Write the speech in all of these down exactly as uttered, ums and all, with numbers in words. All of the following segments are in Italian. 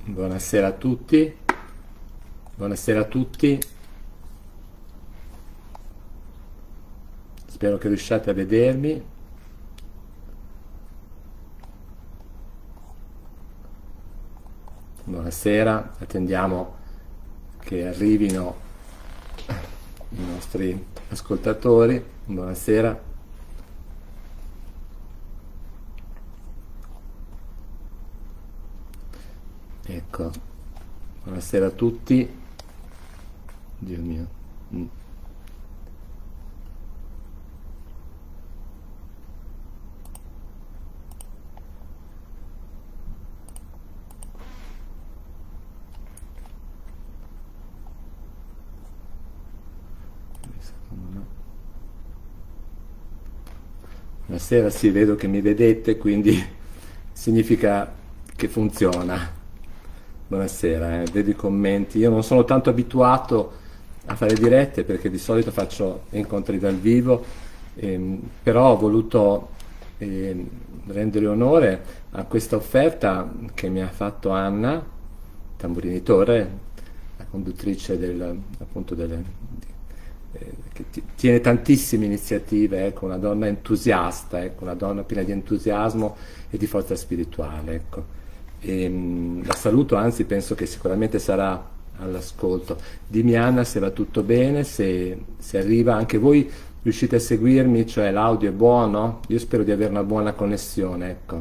Buonasera a tutti, buonasera a tutti, spero che riusciate a vedermi. Buonasera, attendiamo che arrivino i nostri ascoltatori. Buonasera. Ecco, buonasera a tutti. Dio mio. Mm. Buonasera, sì, vedo che mi vedete, quindi significa che funziona. Buonasera, eh, vedo i commenti. Io non sono tanto abituato a fare dirette perché di solito faccio incontri dal vivo, ehm, però ho voluto ehm, rendere onore a questa offerta che mi ha fatto Anna Tamburini Torre, la conduttrice del, appunto delle, eh, che ti- tiene tantissime iniziative, ecco, una donna entusiasta, ecco, una donna piena di entusiasmo e di forza spirituale, ecco. E, mh, la saluto, anzi penso che sicuramente sarà all'ascolto. Dimmi Anna se va tutto bene, se, se arriva anche voi, riuscite a seguirmi, cioè l'audio è buono? Io spero di avere una buona connessione, ecco.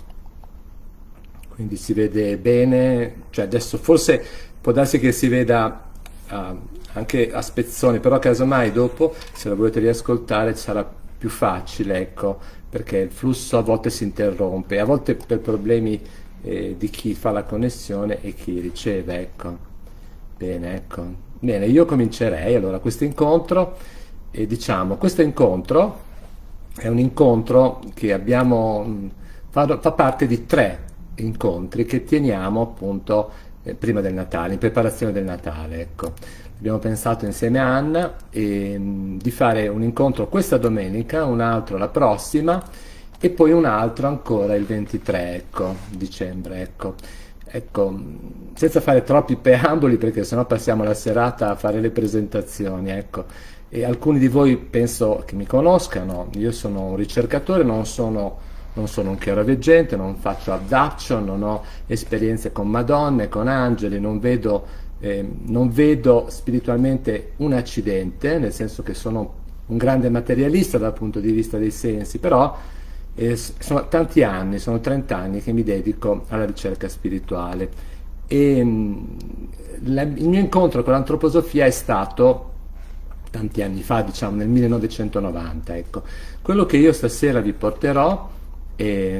Quindi si vede bene, cioè adesso forse può darsi che si veda ah, anche a spezzoni, però casomai dopo, se la volete riascoltare, sarà più facile, ecco, perché il flusso a volte si interrompe, a volte per problemi eh, di chi fa la connessione e chi riceve, ecco. Bene, ecco. Bene, io comincerei allora questo incontro e diciamo, questo incontro è un incontro che abbiamo, mh, fa, fa parte di tre incontri che teniamo appunto eh, prima del Natale, in preparazione del Natale, ecco. Abbiamo pensato insieme a Anna eh, di fare un incontro questa domenica, un altro la prossima e poi un altro ancora il ventitré, ecco, dicembre, ecco. Ecco, senza fare troppi preamboli perché sennò passiamo la serata a fare le presentazioni, ecco. E alcuni di voi penso che mi conoscano, io sono un ricercatore, non sono, non sono un chiaroveggente, non faccio abduction, non ho esperienze con Madonne, con angeli, non vedo, eh, non vedo spiritualmente un accidente, nel senso che sono un grande materialista dal punto di vista dei sensi, però eh, sono tanti anni, sono trenta anni che mi dedico alla ricerca spirituale e mh, la- il mio incontro con l'antroposofia è stato tanti anni fa, diciamo nel millenovecentonovanta, ecco. Quello che io stasera vi porterò è,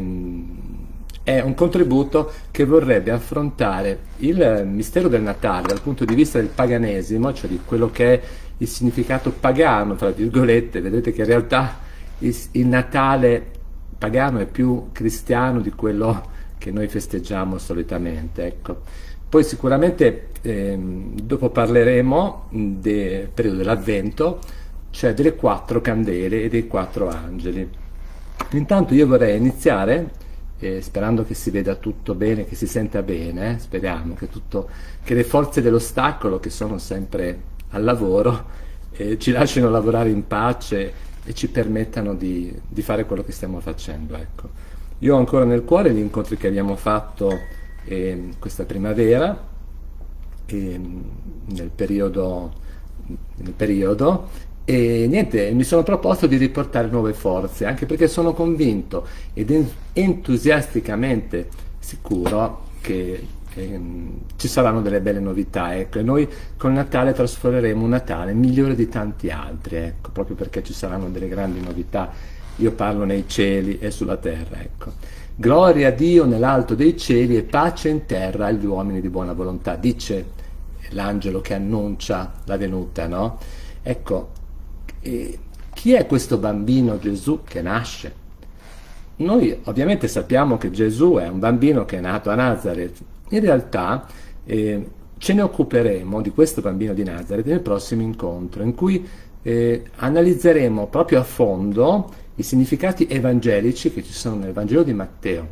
è un contributo che vorrebbe affrontare il mistero del Natale dal punto di vista del paganesimo, cioè di quello che è il significato pagano, tra virgolette. Vedete che in realtà il, il Natale pagano è più cristiano di quello che noi festeggiamo solitamente, ecco. Poi sicuramente ehm, dopo parleremo del periodo dell'Avvento, cioè delle quattro candele e dei quattro angeli. Intanto io vorrei iniziare, eh, sperando che si veda tutto bene, che si senta bene, eh, speriamo che, tutto, che le forze dell'ostacolo, che sono sempre al lavoro, eh, ci lasciano lavorare in pace e ci permettano di, di fare quello che stiamo facendo, ecco. Io ho ancora nel cuore gli incontri che abbiamo fatto eh, questa primavera, eh, nel periodo, nel periodo, e niente, mi sono proposto di riportare nuove forze, anche perché sono convinto ed en- entusiasticamente sicuro che ehm, ci saranno delle belle novità, ecco, e noi con Natale trasformeremo un Natale migliore di tanti altri, ecco, proprio perché ci saranno delle grandi novità. Io parlo nei cieli e sulla terra, ecco. Gloria a Dio nell'alto dei cieli e pace in terra agli uomini di buona volontà, dice l'angelo che annuncia la venuta, no? Ecco, eh, chi è questo bambino Gesù che nasce? Noi ovviamente sappiamo che Gesù è un bambino che è nato a Nazareth. In realtà eh, ce ne occuperemo di questo bambino di Nazareth nel prossimo incontro, in cui eh, analizzeremo proprio a fondo i significati evangelici che ci sono nel Vangelo di Matteo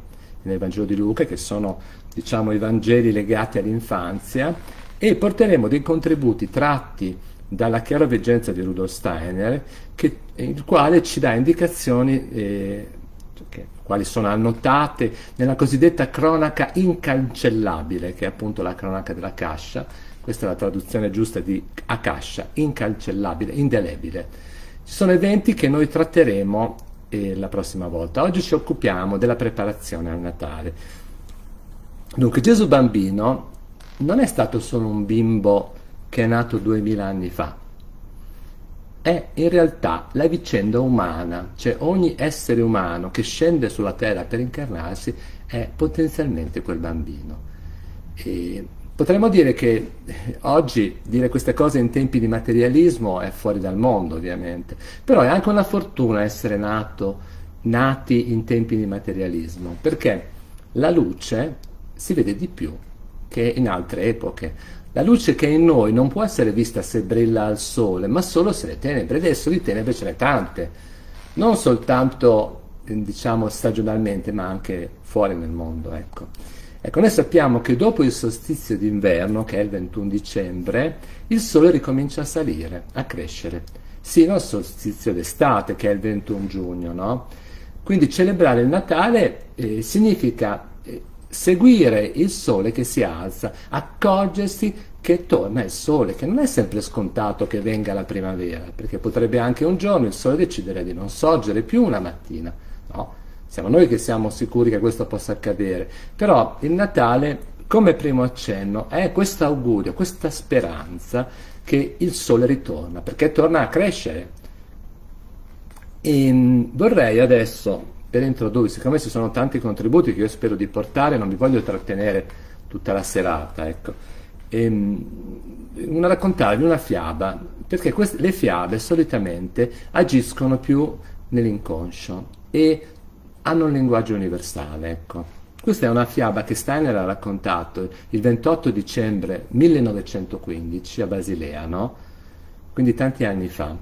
nel Vangelo di Luca, che sono, diciamo, i Vangeli legati all'infanzia, e porteremo dei contributi tratti dalla chiaroveggenza di Rudolf Steiner, che, il quale ci dà indicazioni eh, che, quali sono annotate nella cosiddetta cronaca incancellabile, che è appunto la cronaca della Kasha. Questa è la traduzione giusta di Akasha, incancellabile, indelebile. Ci sono eventi che noi tratteremo eh, la prossima volta. Oggi ci occupiamo della preparazione al Natale. Dunque, Gesù bambino non è stato solo un bimbo che è nato duemila anni fa, è in realtà la vicenda umana, cioè ogni essere umano che scende sulla terra per incarnarsi è potenzialmente quel bambino. E potremmo dire che oggi dire queste cose in tempi di materialismo è fuori dal mondo, ovviamente, però è anche una fortuna essere nato, nati in tempi di materialismo, perché la luce si vede di più che in altre epoche. La luce che è in noi non può essere vista se brilla al sole, ma solo se le tenebre, ed adesso di tenebre ce n'è tante, non soltanto, diciamo, stagionalmente, ma anche fuori nel mondo, ecco. Ecco, noi sappiamo che dopo il solstizio d'inverno, che è il ventuno dicembre, il sole ricomincia a salire, a crescere, sino al solstizio d'estate, che è il ventuno giugno, no? Quindi celebrare il Natale eh, significa eh, seguire il sole che si alza, accorgersi che torna il sole, che non è sempre scontato che venga la primavera, perché potrebbe anche un giorno il sole decidere di non sorgere più una mattina, no? Siamo noi che siamo sicuri che questo possa accadere, però il Natale, come primo accenno, è questo augurio, questa speranza che il sole ritorna, perché torna a crescere. E vorrei adesso, per introdurre, siccome ci sono tanti contributi che io spero di portare, non vi voglio trattenere tutta la serata, ecco, ehm, una raccontarvi una fiaba, perché queste, le fiabe solitamente agiscono più nell'inconscio e hanno un linguaggio universale, ecco. Questa è una fiaba che Steiner ha raccontato il ventotto dicembre millenovecentoquindici a Basilea, no? Quindi tanti anni fa.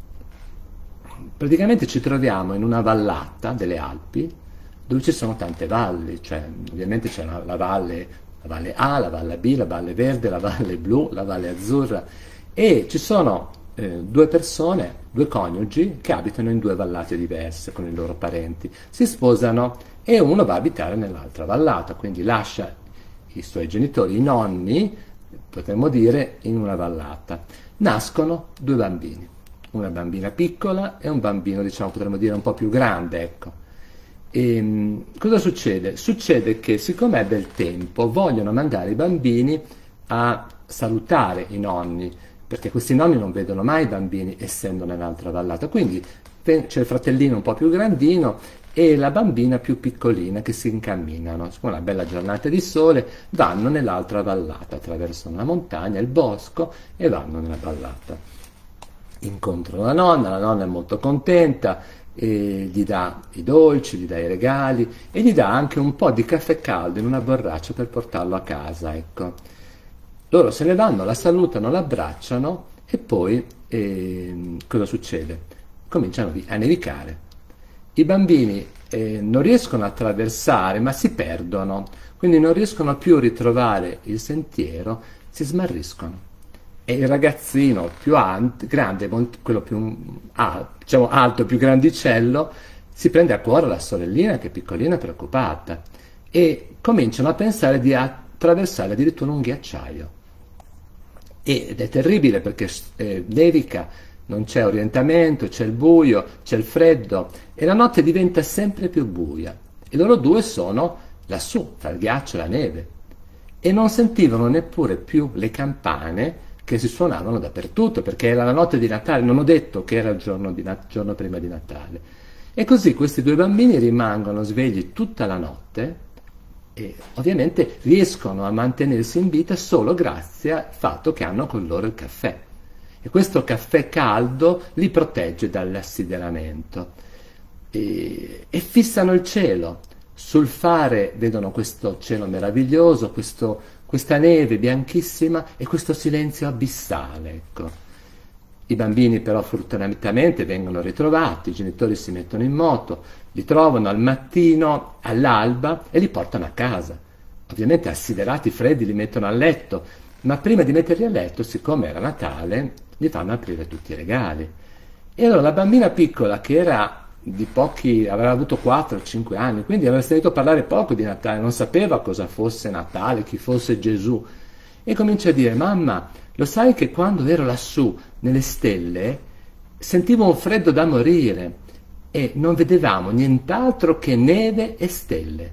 Praticamente ci troviamo in una vallata delle Alpi dove ci sono tante valli, cioè ovviamente c'è la, la valle, la valle A, la valle B, la valle verde, la valle blu, la valle azzurra, e ci sono eh, due persone, due coniugi che abitano in due vallate diverse con i loro parenti, si sposano e uno va a abitare nell'altra vallata, quindi lascia i suoi genitori, i nonni, potremmo dire, in una vallata. Nascono due bambini, una bambina piccola e un bambino, diciamo, potremmo dire un po' più grande, ecco. E mh, cosa succede? Succede che, siccome è bel tempo, vogliono mandare i bambini a salutare i nonni, perché questi nonni non vedono mai i bambini essendo nell'altra vallata, quindi c'è il fratellino un po' più grandino e la bambina più piccolina che si incamminano, su una bella giornata di sole, vanno nell'altra vallata, attraversano la montagna, il bosco e vanno nella vallata. Incontrano la nonna, la nonna è molto contenta, e gli dà i dolci, gli dà i regali e gli dà anche un po' di caffè caldo in una borraccia per portarlo a casa, ecco. Loro se ne vanno, la salutano, l'abbracciano e poi eh, cosa succede? Cominciano a nevicare. I bambini eh, non riescono a attraversare, ma si perdono, quindi non riescono più a ritrovare il sentiero, si smarriscono. E il ragazzino più alto, grande, quello più ah, diciamo alto, più grandicello, si prende a cuore la sorellina che è piccolina e preoccupata e cominciano a pensare di attraversare addirittura un ghiacciaio. Ed è terribile perché eh, nevica, non c'è orientamento, c'è il buio, c'è il freddo e la notte diventa sempre più buia e loro due sono lassù, tra il ghiaccio e la neve e non sentivano neppure più le campane che si suonavano dappertutto, perché era la notte di Natale, non ho detto che era il giorno, di Nat- giorno prima di Natale. E così questi due bambini rimangono svegli tutta la notte e ovviamente riescono a mantenersi in vita solo grazie al fatto che hanno con loro il caffè. E questo caffè caldo li protegge dall'assideramento. E, e fissano il cielo. Sul fare vedono questo cielo meraviglioso, questo questa neve bianchissima e questo silenzio abissale, ecco. I bambini però fortunatamente vengono ritrovati, i genitori si mettono in moto, li trovano al mattino, all'alba e li portano a casa. Ovviamente assiderati, freddi, li mettono a letto, ma prima di metterli a letto, siccome era Natale, gli fanno aprire tutti i regali. E allora la bambina piccola, che era di pochi, aveva avuto quattro o cinque anni, quindi aveva sentito parlare poco di Natale, non sapeva cosa fosse Natale, chi fosse Gesù, e comincia a dire: mamma, lo sai che quando ero lassù nelle stelle sentivo un freddo da morire e non vedevamo nient'altro che neve e stelle.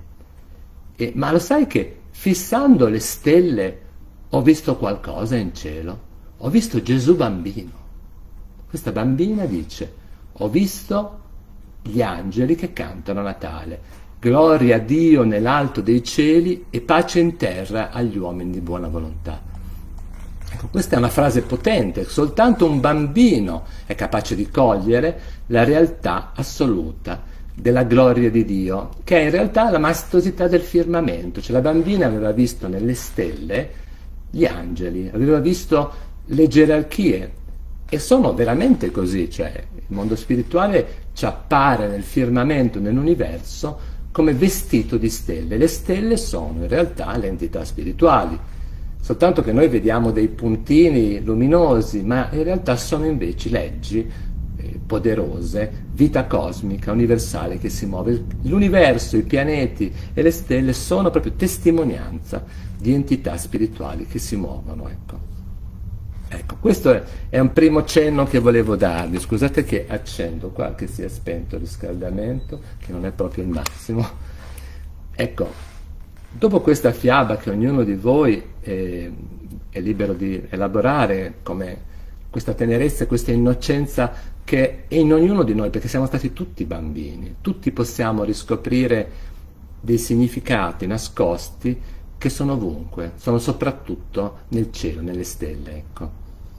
E, ma lo sai che fissando le stelle ho visto qualcosa in cielo? Ho visto Gesù bambino. Questa bambina dice: ho visto gli angeli che cantano a Natale. Gloria a Dio nell'alto dei cieli e pace in terra agli uomini di buona volontà. Ecco, questa è una frase potente, soltanto un bambino è capace di cogliere la realtà assoluta della gloria di Dio, che è in realtà la maestosità del firmamento. Cioè la bambina aveva visto nelle stelle gli angeli, aveva visto le gerarchie, e sono veramente così, cioè il mondo spirituale ci appare nel firmamento, nell'universo, come vestito di stelle. Le stelle sono in realtà le entità spirituali, soltanto che noi vediamo dei puntini luminosi, ma in realtà sono invece leggi eh, poderose, vita cosmica, universale che si muove. L'universo, i pianeti e le stelle sono proprio testimonianza di entità spirituali che si muovono, ecco. Ecco, questo è, è un primo cenno che volevo darvi. Scusate che accendo qua, che si è spento il riscaldamento, che non è proprio il massimo. Ecco, dopo questa fiaba che ognuno di voi è, è libero di elaborare, come questa tenerezza e questa innocenza che è in ognuno di noi, perché siamo stati tutti bambini, tutti possiamo riscoprire dei significati nascosti che sono ovunque, sono soprattutto nel cielo, nelle stelle, ecco.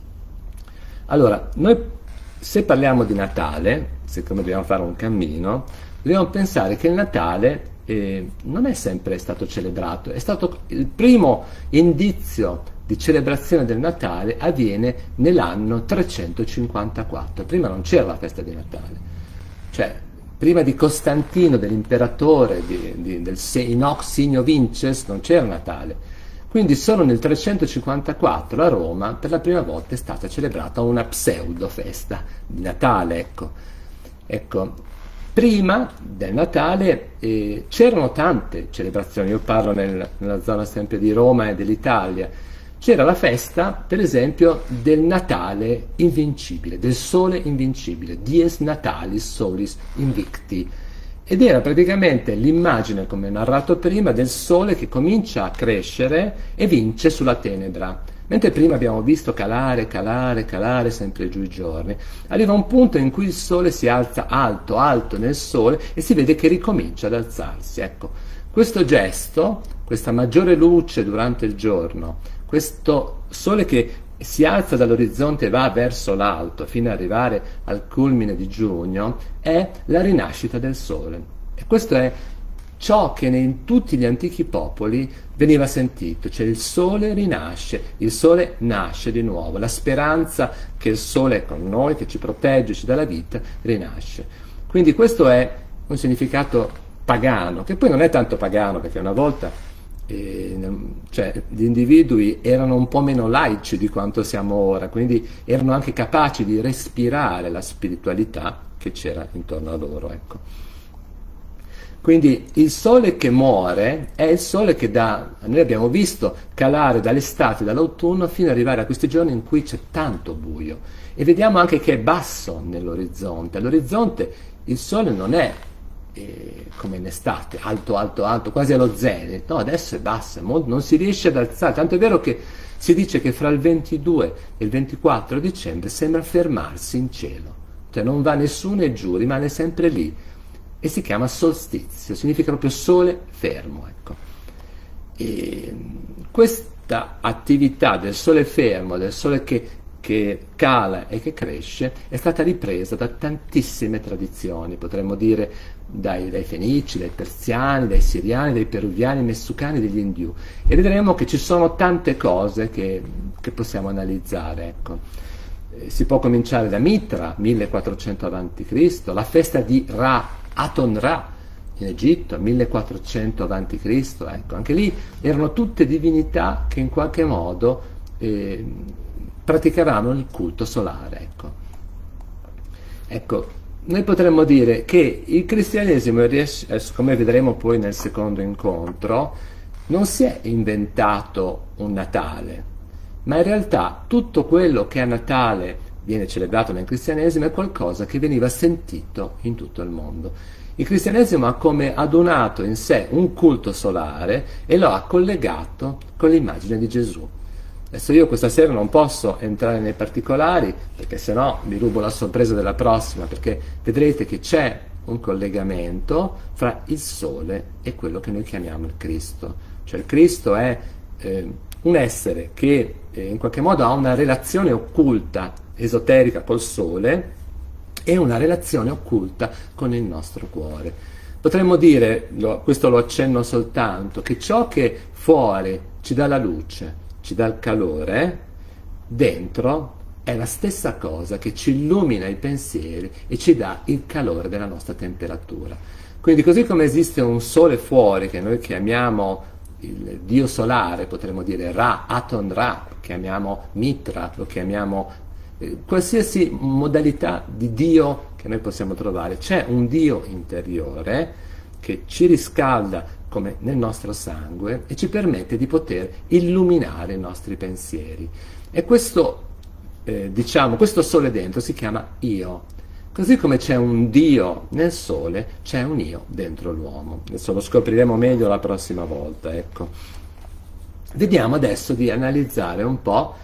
Allora, noi se parliamo di Natale, siccome dobbiamo fare un cammino, dobbiamo pensare che il Natale eh, non è sempre stato celebrato, è stato il primo indizio di celebrazione del Natale avviene nell'anno trecentocinquantaquattro. Prima non c'era la festa di Natale, cioè prima di Costantino, dell'imperatore, di, di, del Inox Signo Vinces, non c'era Natale. Quindi solo nel trecentocinquantaquattro a Roma per la prima volta è stata celebrata una pseudo festa di Natale, ecco. Ecco, prima del Natale eh, c'erano tante celebrazioni, io parlo nel, nella zona sempre di Roma e dell'Italia. C'era la festa, per esempio, del Natale invincibile, del Sole invincibile, Dies Natalis Solis Invicti, ed era praticamente l'immagine, come narrato prima, del Sole che comincia a crescere e vince sulla tenebra. Mentre prima abbiamo visto calare, calare, calare sempre giù i giorni, arriva un punto in cui il Sole si alza alto, alto nel Sole e si vede che ricomincia ad alzarsi. Ecco, questo gesto, questa maggiore luce durante il giorno, questo Sole che si alza dall'orizzonte e va verso l'alto fino ad arrivare al culmine di giugno, è la rinascita del Sole. E questo è ciò che in tutti gli antichi popoli veniva sentito, cioè il Sole rinasce, il Sole nasce di nuovo, la speranza che il Sole è con noi, che ci protegge, ci dà la vita, rinasce. Quindi questo è un significato pagano, che poi non è tanto pagano, perché una volta E, cioè, gli individui erano un po' meno laici di quanto siamo ora, quindi erano anche capaci di respirare la spiritualità che c'era intorno a loro, ecco. Quindi il Sole che muore è il Sole che dà, noi abbiamo visto calare dall'estate, dall'autunno, fino ad arrivare a questi giorni in cui c'è tanto buio, e vediamo anche che è basso nell'orizzonte. All'orizzonte il Sole non è E come in estate, alto, alto, alto, quasi allo zenit, no, adesso è basso, non si riesce ad alzare, tanto è vero che si dice che fra il ventidue e il ventiquattro dicembre sembra fermarsi in cielo, cioè non va nessuno e giù, rimane sempre lì, e si chiama solstizio, significa proprio sole fermo, ecco. E questa attività del sole fermo, del sole che che cala e che cresce, è stata ripresa da tantissime tradizioni, potremmo dire dai, dai Fenici, dai Persiani, dai Siriani, dai Peruviani, dai Messicani, dagli Indiù, e vedremo che ci sono tante cose che, che possiamo analizzare, ecco. Eh, si può cominciare da Mitra, millequattrocento avanti Cristo, la festa di Ra, Aton Ra, in Egitto, millequattrocento avanti Cristo, ecco, anche lì erano tutte divinità che in qualche modo eh, praticavano il culto solare, ecco. Ecco, noi potremmo dire che il cristianesimo riesce, come vedremo poi nel secondo incontro, non si è inventato un Natale, ma in realtà tutto quello che a Natale viene celebrato nel cristianesimo è qualcosa che veniva sentito in tutto il mondo. Il cristianesimo ha come adunato in sé un culto solare e lo ha collegato con l'immagine di Gesù. Adesso io questa sera non posso entrare nei particolari, perché sennò mi rubo la sorpresa della prossima, perché vedrete che c'è un collegamento fra il sole e quello che noi chiamiamo il Cristo. Cioè il Cristo è eh, un essere che eh, in qualche modo ha una relazione occulta, esoterica col sole, e una relazione occulta con il nostro cuore. Potremmo dire, lo, questo lo accenno soltanto, che ciò che fuori ci dà la luce, ci dà il calore, dentro è la stessa cosa che ci illumina i pensieri e ci dà il calore della nostra temperatura. Quindi così come esiste un sole fuori che noi chiamiamo il dio solare, potremmo dire Ra, Aton Ra, chiamiamo Mitra, lo chiamiamo eh, qualsiasi modalità di dio che noi possiamo trovare, c'è un dio interiore che ci riscalda come nel nostro sangue e ci permette di poter illuminare i nostri pensieri. E questo, eh, diciamo, questo sole dentro si chiama io. Così come c'è un Dio nel sole, c'è un io dentro l'uomo. Adesso lo scopriremo meglio la prossima volta, ecco. Vediamo adesso di analizzare un po'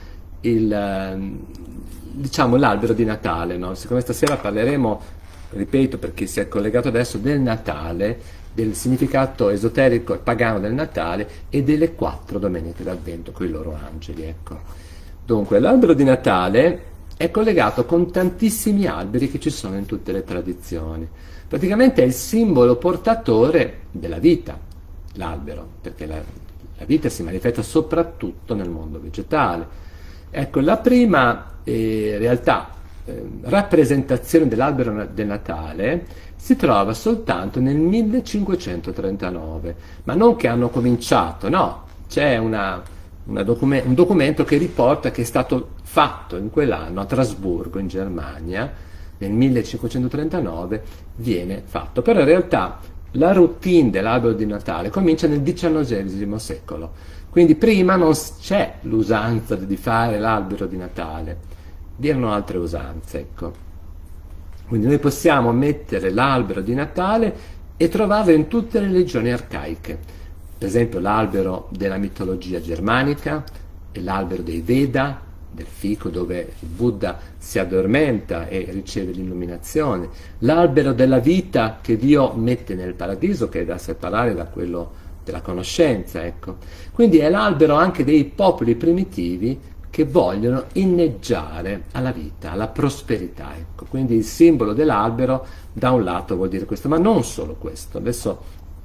il, diciamo, l'albero di Natale, no? Siccome stasera parleremo, ripeto per chi si è collegato adesso, del Natale, del significato esoterico e pagano del Natale e delle quattro domeniche d'Avvento con i loro angeli, ecco. Dunque, l'albero di Natale è collegato con tantissimi alberi che ci sono in tutte le tradizioni. Praticamente è il simbolo portatore della vita, l'albero, perché la, la vita si manifesta soprattutto nel mondo vegetale. Ecco, la prima eh, realtà, eh, rappresentazione dell'albero del Natale si trova soltanto nel millecinquecentotrentanove, ma non che hanno cominciato, no, c'è una, una document- un documento che riporta che è stato fatto in quell'anno a Strasburgo in Germania, nel millecinquecentotrentanove viene fatto, però in realtà la routine dell'albero di Natale comincia nel diciannovesimo secolo, quindi prima non c'è l'usanza di fare l'albero di Natale, vi erano altre usanze, ecco. Quindi noi possiamo mettere l'albero di Natale e trovarlo in tutte le religioni arcaiche, per esempio l'albero della mitologia germanica, e l'albero dei Veda, del fico dove il Buddha si addormenta e riceve l'illuminazione, l'albero della vita che Dio mette nel paradiso, che è da separare da quello della conoscenza, ecco. Quindi è l'albero anche dei popoli primitivi che vogliono inneggiare alla vita, alla prosperità, ecco. Quindi il simbolo dell'albero da un lato vuol dire questo, ma non solo questo. Adesso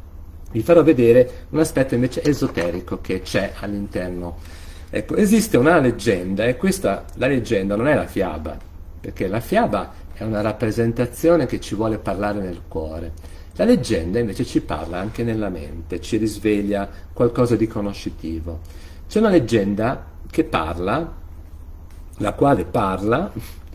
vi farò vedere un aspetto invece esoterico che c'è all'interno. Ecco, esiste una leggenda, e questa, la leggenda non è la fiaba, perché la fiaba è una rappresentazione che ci vuole parlare nel cuore. La leggenda invece ci parla anche nella mente, ci risveglia qualcosa di conoscitivo. C'è una leggenda che parla, la quale parla,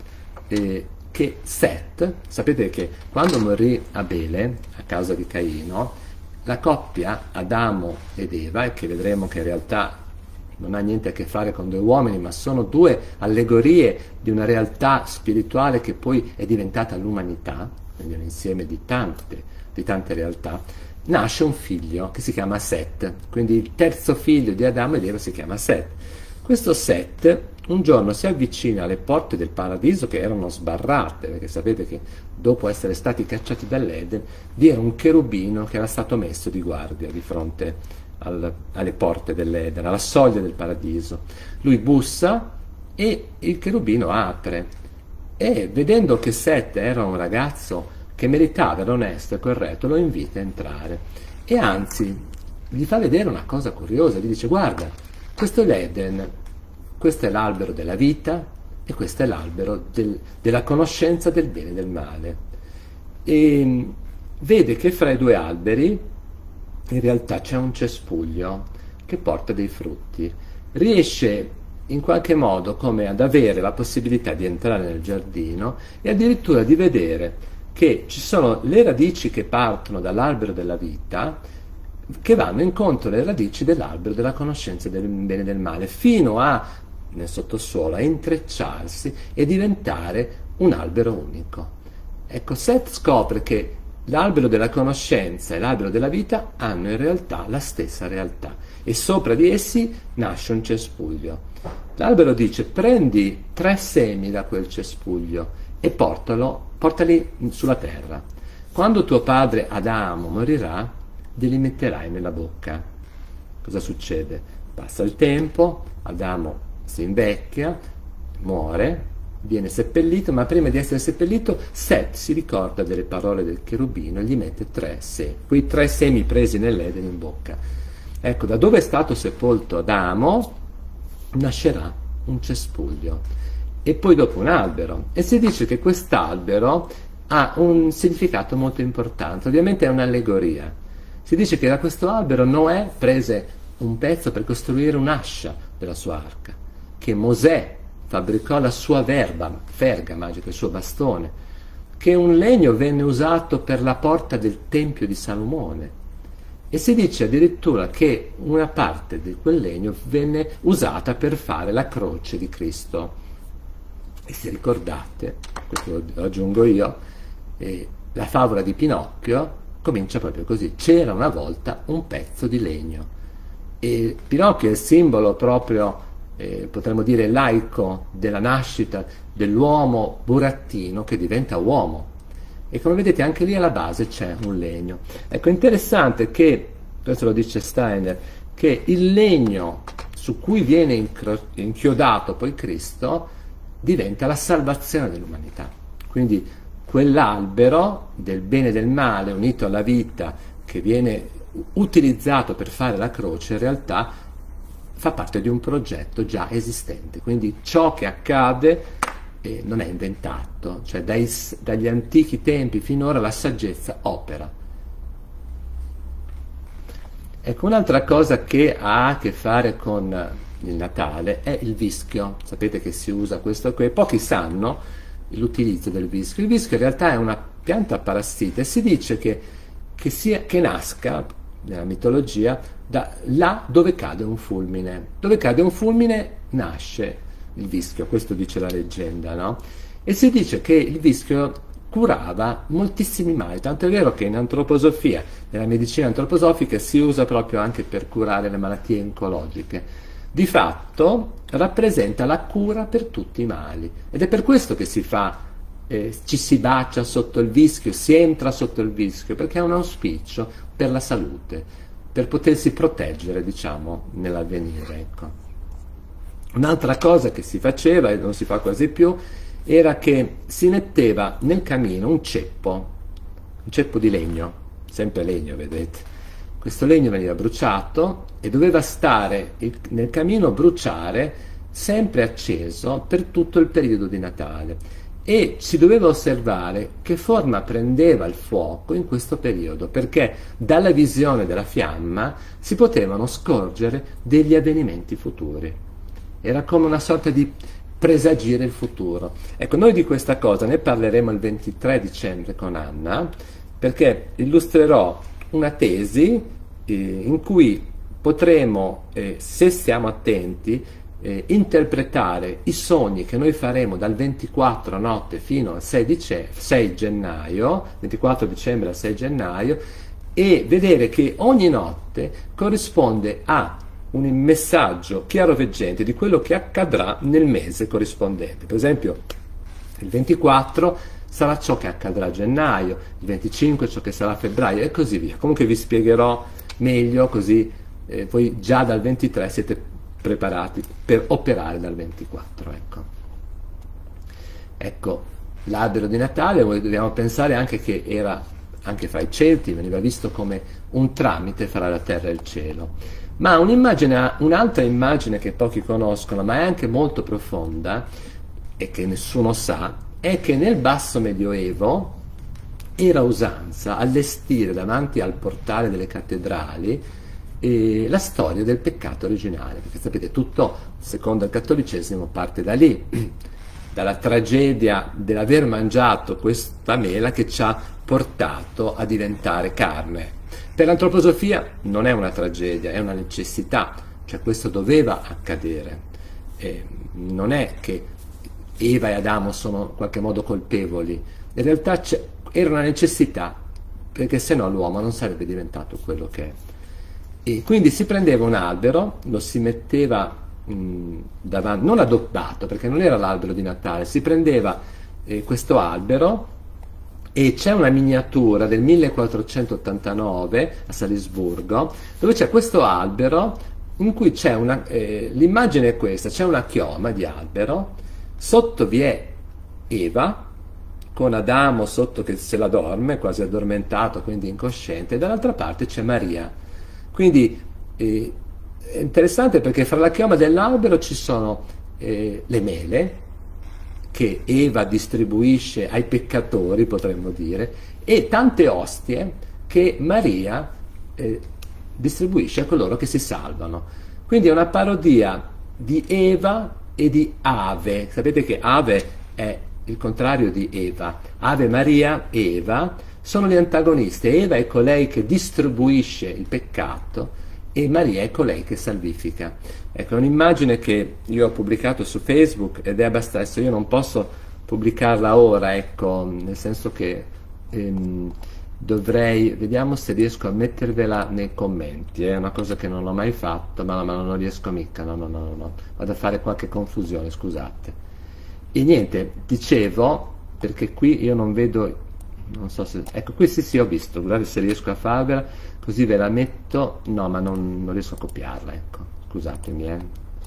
eh, che Set, sapete che quando morì Abele a causa di Caino, la coppia Adamo ed Eva, e che vedremo che in realtà non ha niente a che fare con due uomini, ma sono due allegorie di una realtà spirituale che poi è diventata l'umanità, quindi un insieme di tante, di tante realtà, nasce un figlio che si chiama Set, quindi il terzo figlio di Adamo ed Eva si chiama Set. Questo Set un giorno si avvicina alle porte del paradiso che erano sbarrate, perché sapete che dopo essere stati cacciati dall'Eden vi era un cherubino che era stato messo di guardia di fronte al, alle porte dell'Eden, alla soglia del paradiso. Lui bussa e il cherubino apre, e vedendo che Set era un ragazzo che meritava, era onesto e corretto, lo invita a entrare, e anzi gli fa vedere una cosa curiosa, gli dice: guarda, questo è l'Eden, questo è l'albero della vita e questo è l'albero del, della conoscenza del bene e del male. E vede che fra i due alberi in realtà c'è un cespuglio che porta dei frutti. Riesce in qualche modo come ad avere la possibilità di entrare nel giardino e addirittura di vedere che ci sono le radici che partono dall'albero della vita che vanno incontro alle radici dell'albero della conoscenza del bene e del male, fino a, nel sottosuolo, a intrecciarsi e diventare un albero unico. Ecco, Seth scopre che l'albero della conoscenza e l'albero della vita hanno in realtà la stessa realtà e sopra di essi nasce un cespuglio. L'albero dice: prendi tre semi da quel cespuglio e portalo, portali sulla terra. Quando tuo padre Adamo morirà, li metterai nella bocca. Cosa succede? Passa il tempo, Adamo si invecchia, muore, viene seppellito, ma prima di essere seppellito Seth si ricorda delle parole del cherubino e gli mette tre semi, quei tre semi presi nell'Eden in bocca. Ecco, da dove è stato sepolto Adamo nascerà un cespuglio e poi dopo un albero, e si dice che quest'albero ha un significato molto importante. Ovviamente è un'allegoria. Si dice che da questo albero Noè prese un pezzo per costruire un'ascia della sua arca, che Mosè fabbricò la sua verba, ferga magica, il suo bastone, che un legno venne usato per la porta del Tempio di Salomone, e si dice addirittura che una parte di quel legno venne usata per fare la croce di Cristo. E se ricordate, questo lo aggiungo io, eh, la favola di Pinocchio comincia proprio così: c'era una volta un pezzo di legno. E Pinocchio è il simbolo proprio, eh, potremmo dire, laico della nascita dell'uomo burattino che diventa uomo. E come vedete anche lì alla base c'è un legno. Ecco, interessante che, questo lo dice Steiner, che il legno su cui viene incro- inchiodato poi Cristo diventa la salvazione dell'umanità. Quindi quell'albero del bene e del male unito alla vita che viene utilizzato per fare la croce in realtà fa parte di un progetto già esistente. Quindi ciò che accade eh, non è inventato, cioè dai, dagli antichi tempi finora la saggezza opera. Ecco, un'altra cosa che ha a che fare con il Natale è il vischio. Sapete che si usa questo qui, pochi sanno l'utilizzo del vischio. Il vischio in realtà è una pianta parassita e si dice che, che, sia, che nasca nella mitologia da là dove cade un fulmine. Dove cade un fulmine nasce il vischio, questo dice la leggenda, no? E si dice che il vischio curava moltissimi mali, tanto è vero che in antroposofia, nella medicina antroposofica, si usa proprio anche per curare le malattie oncologiche. Di fatto rappresenta la cura per tutti i mali, ed è per questo che si fa, eh, ci si bacia sotto il vischio, si entra sotto il vischio, perché è un auspicio per la salute, per potersi proteggere, diciamo, nell'avvenire, ecco. Un'altra cosa che si faceva, e non si fa quasi più, era che si metteva nel camino un ceppo, un ceppo di legno, sempre legno, vedete. Questo legno veniva bruciato e doveva stare il, nel camino, bruciare, sempre acceso per tutto il periodo di Natale. E si doveva osservare che forma prendeva il fuoco in questo periodo, perché dalla visione della fiamma si potevano scorgere degli avvenimenti futuri. Era come una sorta di presagire il futuro. Ecco, noi di questa cosa ne parleremo il ventitré dicembre con Anna, perché illustrerò una tesi eh, in cui potremo, eh, se stiamo attenti, eh, interpretare i sogni che noi faremo dal ventiquattro notte fino al sei, dice- sei gennaio, ventiquattro dicembre al sei gennaio, e vedere che ogni notte corrisponde a un messaggio chiaroveggente di quello che accadrà nel mese corrispondente. Per esempio, il ventiquattro sarà ciò che accadrà a gennaio, il venticinque ciò che sarà a febbraio e così via. Comunque vi spiegherò meglio, così eh, voi già dal ventitré siete preparati per operare dal ventiquattro. Ecco, ecco l'albero di Natale, noi dobbiamo pensare anche che era, anche fra i Celti, veniva visto come un tramite fra la terra e il cielo. Ma un'immagine, un'altra immagine che pochi conoscono, ma è anche molto profonda, e che nessuno sa, è che nel basso medioevo era usanza allestire davanti al portale delle cattedrali eh, la storia del peccato originale, perché sapete tutto, secondo il cattolicesimo, parte da lì, dalla tragedia dell'aver mangiato questa mela che ci ha portato a diventare carne. Per l'antroposofia non è una tragedia, è una necessità, cioè questo doveva accadere. Eh, non è che Eva e Adamo sono in qualche modo colpevoli, in realtà era una necessità, perché se no l'uomo non sarebbe diventato quello che è. E quindi si prendeva un albero, lo si metteva mh, davanti, non addobbato, perché non era l'albero di Natale, si prendeva eh, questo albero, e c'è una miniatura del millequattrocentottantanove a Salisburgo, dove c'è questo albero in cui c'è una, eh, l'immagine è questa, c'è una chioma di albero, sotto vi è Eva, con Adamo sotto che se la dorme, quasi addormentato, quindi incosciente, e dall'altra parte c'è Maria. Quindi eh, è interessante perché fra la chioma dell'albero ci sono eh, le mele, che Eva distribuisce ai peccatori, potremmo dire, e tante ostie che Maria eh, distribuisce a coloro che si salvano. Quindi è una parodia di Eva e di Ave. Sapete che Ave è il contrario di Eva. Ave Maria e Eva sono gli antagonisti. Eva è colei che distribuisce il peccato e Maria è colei che salvifica. Ecco, è un'immagine che io ho pubblicato su Facebook ed è abbastanza, io non posso pubblicarla ora, ecco, nel senso che ehm, dovrei, vediamo se riesco a mettervela nei commenti, è una cosa che non ho mai fatto, ma, ma non riesco mica, no, no, no, no, no, vado a fare qualche confusione, scusate. E niente, dicevo, perché qui io non vedo, non so se, ecco qui sì sì ho visto, guardate se riesco a farvela, così ve la metto, no ma non, non riesco a copiarla, ecco, scusatemi, eh.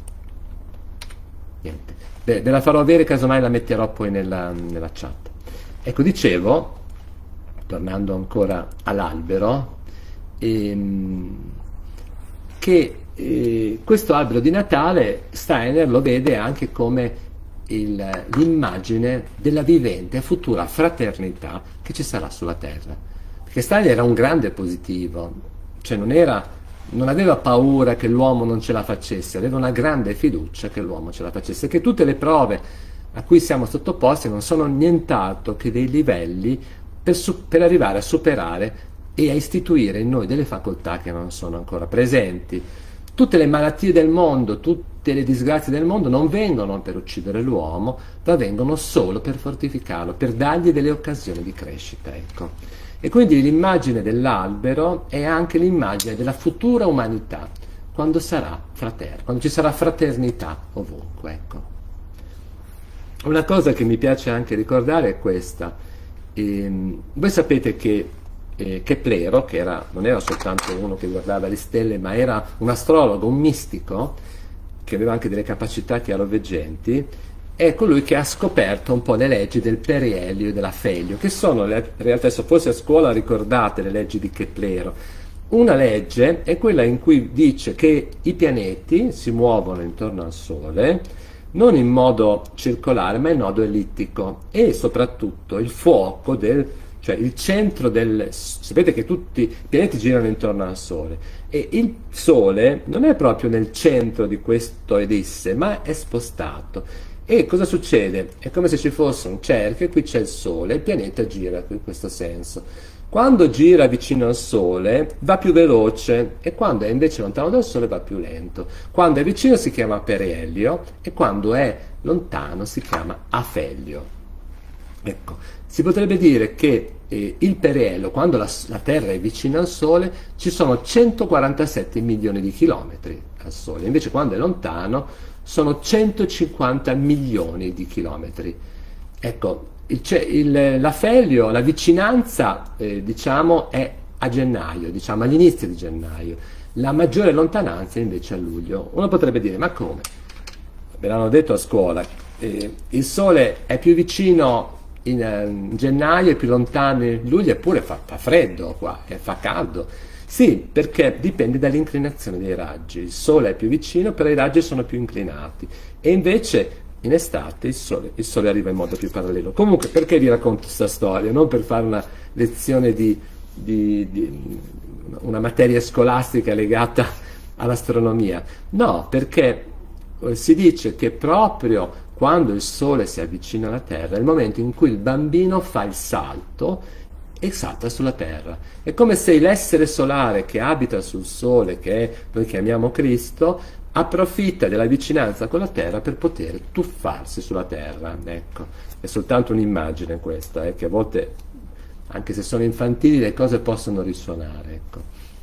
Niente, Beh, ve la farò avere, casomai la metterò poi nella, nella chat. Ecco, dicevo, tornando ancora all'albero, ehm, che eh, questo albero di Natale Steiner lo vede anche come l'immagine della vivente e futura fraternità che ci sarà sulla terra, perché Steiner era un grande positivo, cioè non, era, non aveva paura che l'uomo non ce la facesse, aveva una grande fiducia che l'uomo ce la facesse, che tutte le prove a cui siamo sottoposti non sono nient'altro che dei livelli per, per arrivare a superare e a istituire in noi delle facoltà che non sono ancora presenti. Tutte le malattie del mondo, tutte le disgrazie del mondo non vengono per uccidere l'uomo, ma vengono solo per fortificarlo, per dargli delle occasioni di crescita, ecco. E quindi l'immagine dell'albero è anche l'immagine della futura umanità, quando sarà fraterno, quando ci sarà fraternità ovunque, ecco. Una cosa che mi piace anche ricordare è questa. Ehm, voi sapete che Eh, Keplero, che era, non era soltanto uno che guardava le stelle, ma era un astrologo, un mistico, che aveva anche delle capacità chiaroveggenti, è colui che ha scoperto un po' le leggi del perielio e dell'afelio, che sono, le, in realtà se forse a scuola ricordate le leggi di Keplero. Una legge è quella in cui dice che i pianeti si muovono intorno al Sole, non in modo circolare, ma in modo ellittico, e soprattutto il fuoco del cioè il centro del, sapete che tutti i pianeti girano intorno al Sole e il Sole non è proprio nel centro di questo edisse, ma è spostato. E cosa succede? È come se ci fosse un cerchio e qui c'è il Sole e il pianeta gira in questo senso. Quando gira vicino al Sole va più veloce e quando è invece lontano dal Sole va più lento. Quando è vicino si chiama perielio e quando è lontano si chiama afelio. Ecco, si potrebbe dire che eh, il perielio, quando la, la Terra è vicina al Sole, ci sono centoquarantasette milioni di chilometri al Sole, invece quando è lontano sono centocinquanta milioni di chilometri. Ecco, l'afelio, la vicinanza, eh, diciamo, è a gennaio, diciamo all'inizio di gennaio, la maggiore lontananza invece a luglio. Uno potrebbe dire, ma come? Ve l'hanno detto a scuola, eh, il Sole è più vicino in, in gennaio e più lontano in luglio, eppure fa, fa freddo qua, e fa caldo. Sì, perché dipende dall'inclinazione dei raggi. Il Sole è più vicino, però i raggi sono più inclinati. E invece in estate il sole, il sole arriva in modo più parallelo. Comunque, perché vi racconto questa storia? Non per fare una lezione di, di, di una materia scolastica legata all'astronomia, no, perché si dice che proprio quando il sole si avvicina alla Terra è il momento in cui il bambino fa il salto e salta sulla Terra. È come se l'essere solare che abita sul sole, che noi chiamiamo Cristo, approfitta della vicinanza con la Terra per poter tuffarsi sulla Terra. Ecco, è soltanto un'immagine questa, eh, che a volte, anche se sono infantili, le cose possono risuonare. Ecco.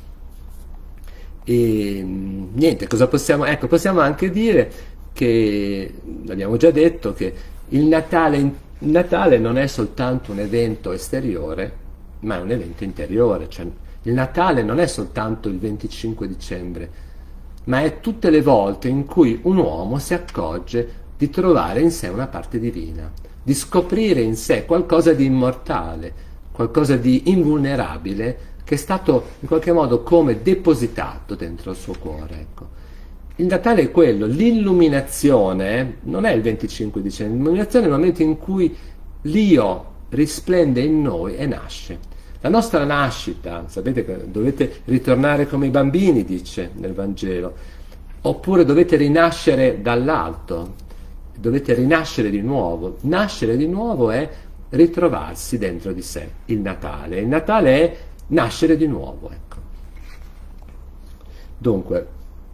E niente, cosa possiamo? Ecco, possiamo anche dire che, l'abbiamo già detto, che il Natale, il Natale non è soltanto un evento esteriore, ma è un evento interiore. Cioè, il Natale non è soltanto il venticinque dicembre, ma è tutte le volte in cui un uomo si accorge di trovare in sé una parte divina, di scoprire in sé qualcosa di immortale, qualcosa di invulnerabile, che è stato in qualche modo come depositato dentro il suo cuore. Ecco. Il Natale è quello, l'illuminazione non è il venticinque dicembre, l'illuminazione è il momento in cui l'Io risplende in noi e nasce. La nostra nascita, sapete che dovete ritornare come i bambini, dice nel Vangelo, oppure dovete rinascere dall'alto, dovete rinascere di nuovo. Nascere di nuovo è ritrovarsi dentro di sé, il Natale. Il Natale è nascere di nuovo, ecco. Dunque,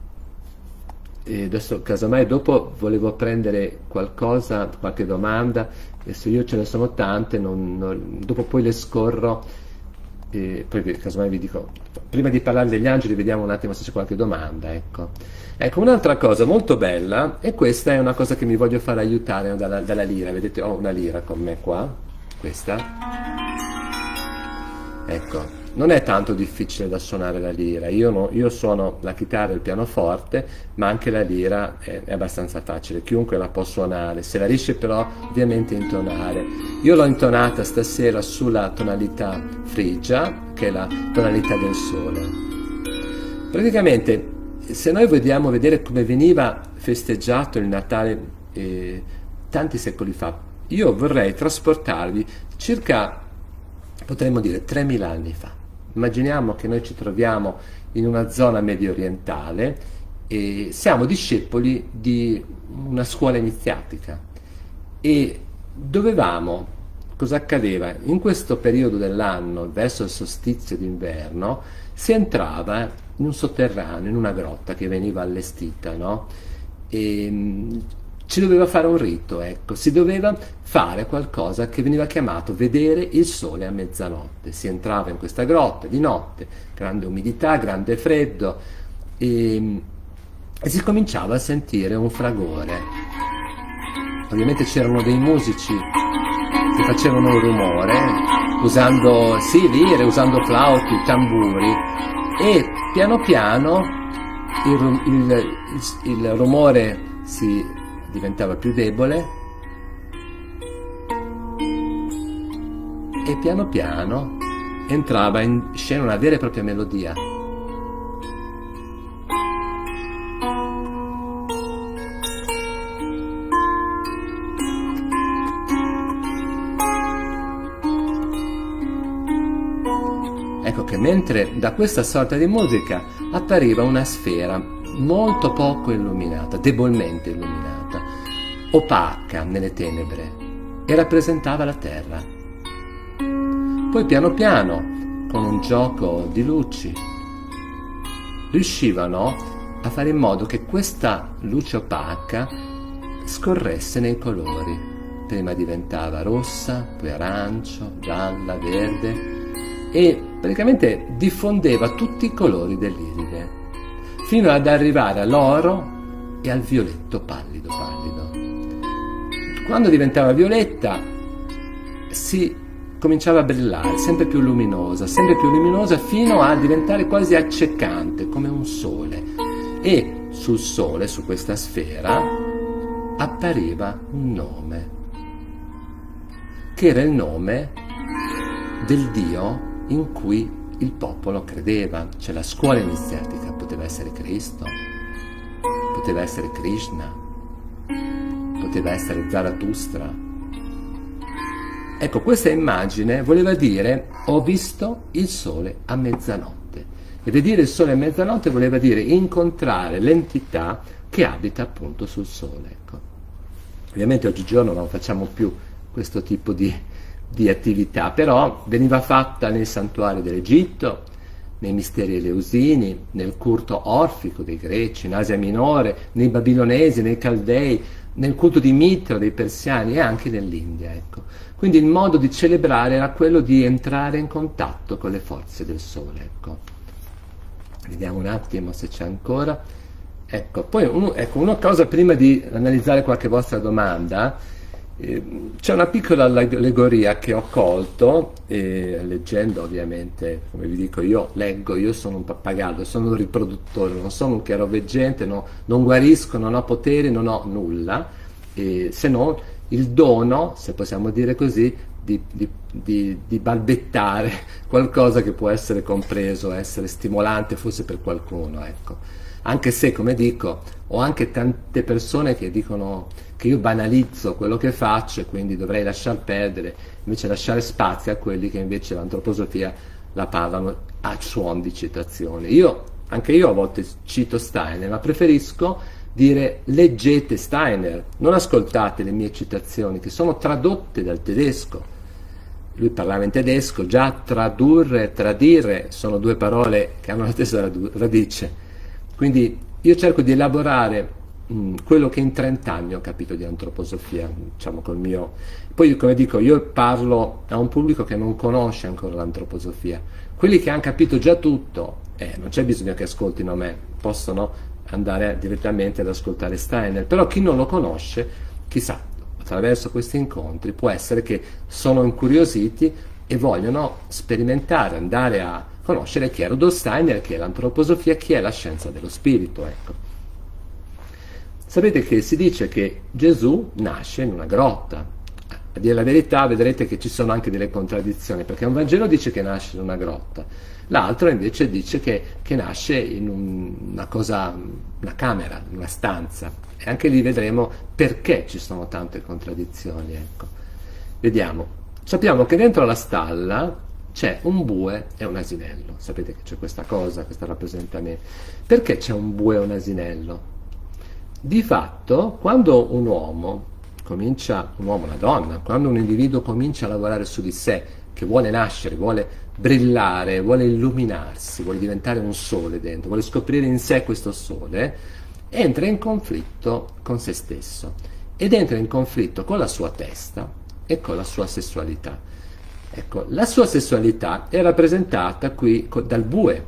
e adesso casomai dopo volevo prendere qualcosa, qualche domanda, adesso io ce ne sono tante, non, non, dopo poi le scorro, e poi casomai vi dico, prima di parlare degli angeli vediamo un attimo se c'è qualche domanda. Ecco, ecco un'altra cosa molto bella, e questa è una cosa che mi voglio fare aiutare dalla, dalla lira. Vedete, ho una lira con me qua, questa, ecco. Non è tanto difficile da suonare la lira, io, no, io suono la chitarra e il pianoforte, ma anche la lira è, è abbastanza facile, chiunque la può suonare, se la riesce però ovviamente a intonare. Io l'ho intonata stasera sulla tonalità frigia, che è la tonalità del sole. Praticamente, se noi vogliamo vedere come veniva festeggiato il Natale eh, tanti secoli fa, io vorrei trasportarvi circa, potremmo dire, tremila anni fa. Immaginiamo che noi ci troviamo in una zona medio orientale e siamo discepoli di una scuola iniziatica e dovevamo, cosa accadeva? In questo periodo dell'anno, verso il solstizio d'inverno, si entrava in un sotterraneo, in una grotta che veniva allestita, no? E ci doveva fare un rito, ecco, si doveva fare qualcosa che veniva chiamato vedere il sole a mezzanotte. Si entrava in questa grotta di notte, grande umidità, grande freddo, e, e si cominciava a sentire un fragore. Ovviamente c'erano dei musici che facevano un rumore, usando, sì, lire, usando flauti, tamburi, e piano piano il, il, il, il rumore si diventava più debole e piano piano entrava in scena una vera e propria melodia. Ecco che mentre da questa sorta di musica appariva una sfera molto poco illuminata, debolmente illuminata, opaca nelle tenebre, e rappresentava la terra. Poi piano piano, con un gioco di luci, riuscivano a fare in modo che questa luce opaca scorresse nei colori. Prima diventava rossa, poi arancio, gialla, verde, e praticamente diffondeva tutti i colori dell'iride, fino ad arrivare all'oro e al violetto pallido pallido. Quando diventava violetta si cominciava a brillare, sempre più luminosa, sempre più luminosa, fino a diventare quasi accecante, come un sole. E sul sole, su questa sfera, appariva un nome, che era il nome del Dio in cui il popolo credeva. Cioè la scuola iniziatica poteva essere Cristo, poteva essere Krishna, poteva essere Zarathustra. Ecco, questa immagine voleva dire ho visto il sole a mezzanotte. E vedere il sole a mezzanotte voleva dire incontrare l'entità che abita appunto sul sole. Ecco. Ovviamente oggigiorno non facciamo più questo tipo di, di attività, però veniva fatta nei santuari dell'Egitto, nei misteri eleusini, nel culto orfico dei greci, in Asia Minore, nei babilonesi, nei caldei, nel culto di Mitra dei persiani e anche nell'India. Ecco. Quindi il modo di celebrare era quello di entrare in contatto con le forze del sole. Ecco. Vediamo un attimo se c'è ancora. Ecco, poi un, ecco, una cosa prima di analizzare qualche vostra domanda. Eh, c'è una piccola allegoria che ho colto, eh, leggendo ovviamente, come vi dico, io leggo, io sono un pappagallo, sono un riproduttore, non sono un chiaroveggente, no, non guarisco, non ho poteri, non ho nulla, eh, se non il dono, se possiamo dire così, di, di, di, di balbettare qualcosa che può essere compreso, essere stimolante forse per qualcuno, ecco. Anche se, come dico, ho anche tante persone che dicono che io banalizzo quello che faccio e quindi dovrei lasciar perdere, invece lasciare spazio a quelli che invece l'antroposofia la parlano a suon di citazione. Io, anche io a volte cito Steiner, ma preferisco dire leggete Steiner, non ascoltate le mie citazioni che sono tradotte dal tedesco. Lui parlava in tedesco, già tradurre e tradire sono due parole che hanno la stessa radice. Quindi io cerco di elaborare mh, quello che in trent'anni ho capito di antroposofia, diciamo col mio... Poi, come dico, io parlo a un pubblico che non conosce ancora l'antroposofia. Quelli che hanno capito già tutto, eh, non c'è bisogno che ascoltino me, possono andare direttamente ad ascoltare Steiner. Però chi non lo conosce, chissà, attraverso questi incontri può essere che sono incuriositi e vogliono sperimentare, andare a conoscere chi è Rudolf Steiner, chi è l'antroposofia, chi è la scienza dello spirito. Ecco. Sapete che si dice che Gesù nasce in una grotta. A dire la verità vedrete che ci sono anche delle contraddizioni, perché un Vangelo dice che nasce in una grotta, l'altro invece dice che, che nasce in un, una cosa, una camera, una stanza. E anche lì vedremo perché ci sono tante contraddizioni. Ecco. Vediamo. Sappiamo che dentro la stalla c'è un bue e un asinello. Sapete che c'è questa cosa, questa rappresentazione. Perché c'è un bue e un asinello? Di fatto, quando un uomo comincia, un uomo, una donna, quando un individuo comincia a lavorare su di sé, che vuole nascere, vuole brillare, vuole illuminarsi, vuole diventare un sole dentro, vuole scoprire in sé questo sole, entra in conflitto con se stesso ed entra in conflitto con la sua testa e con la sua sessualità. Ecco, la sua sessualità è rappresentata qui dal bue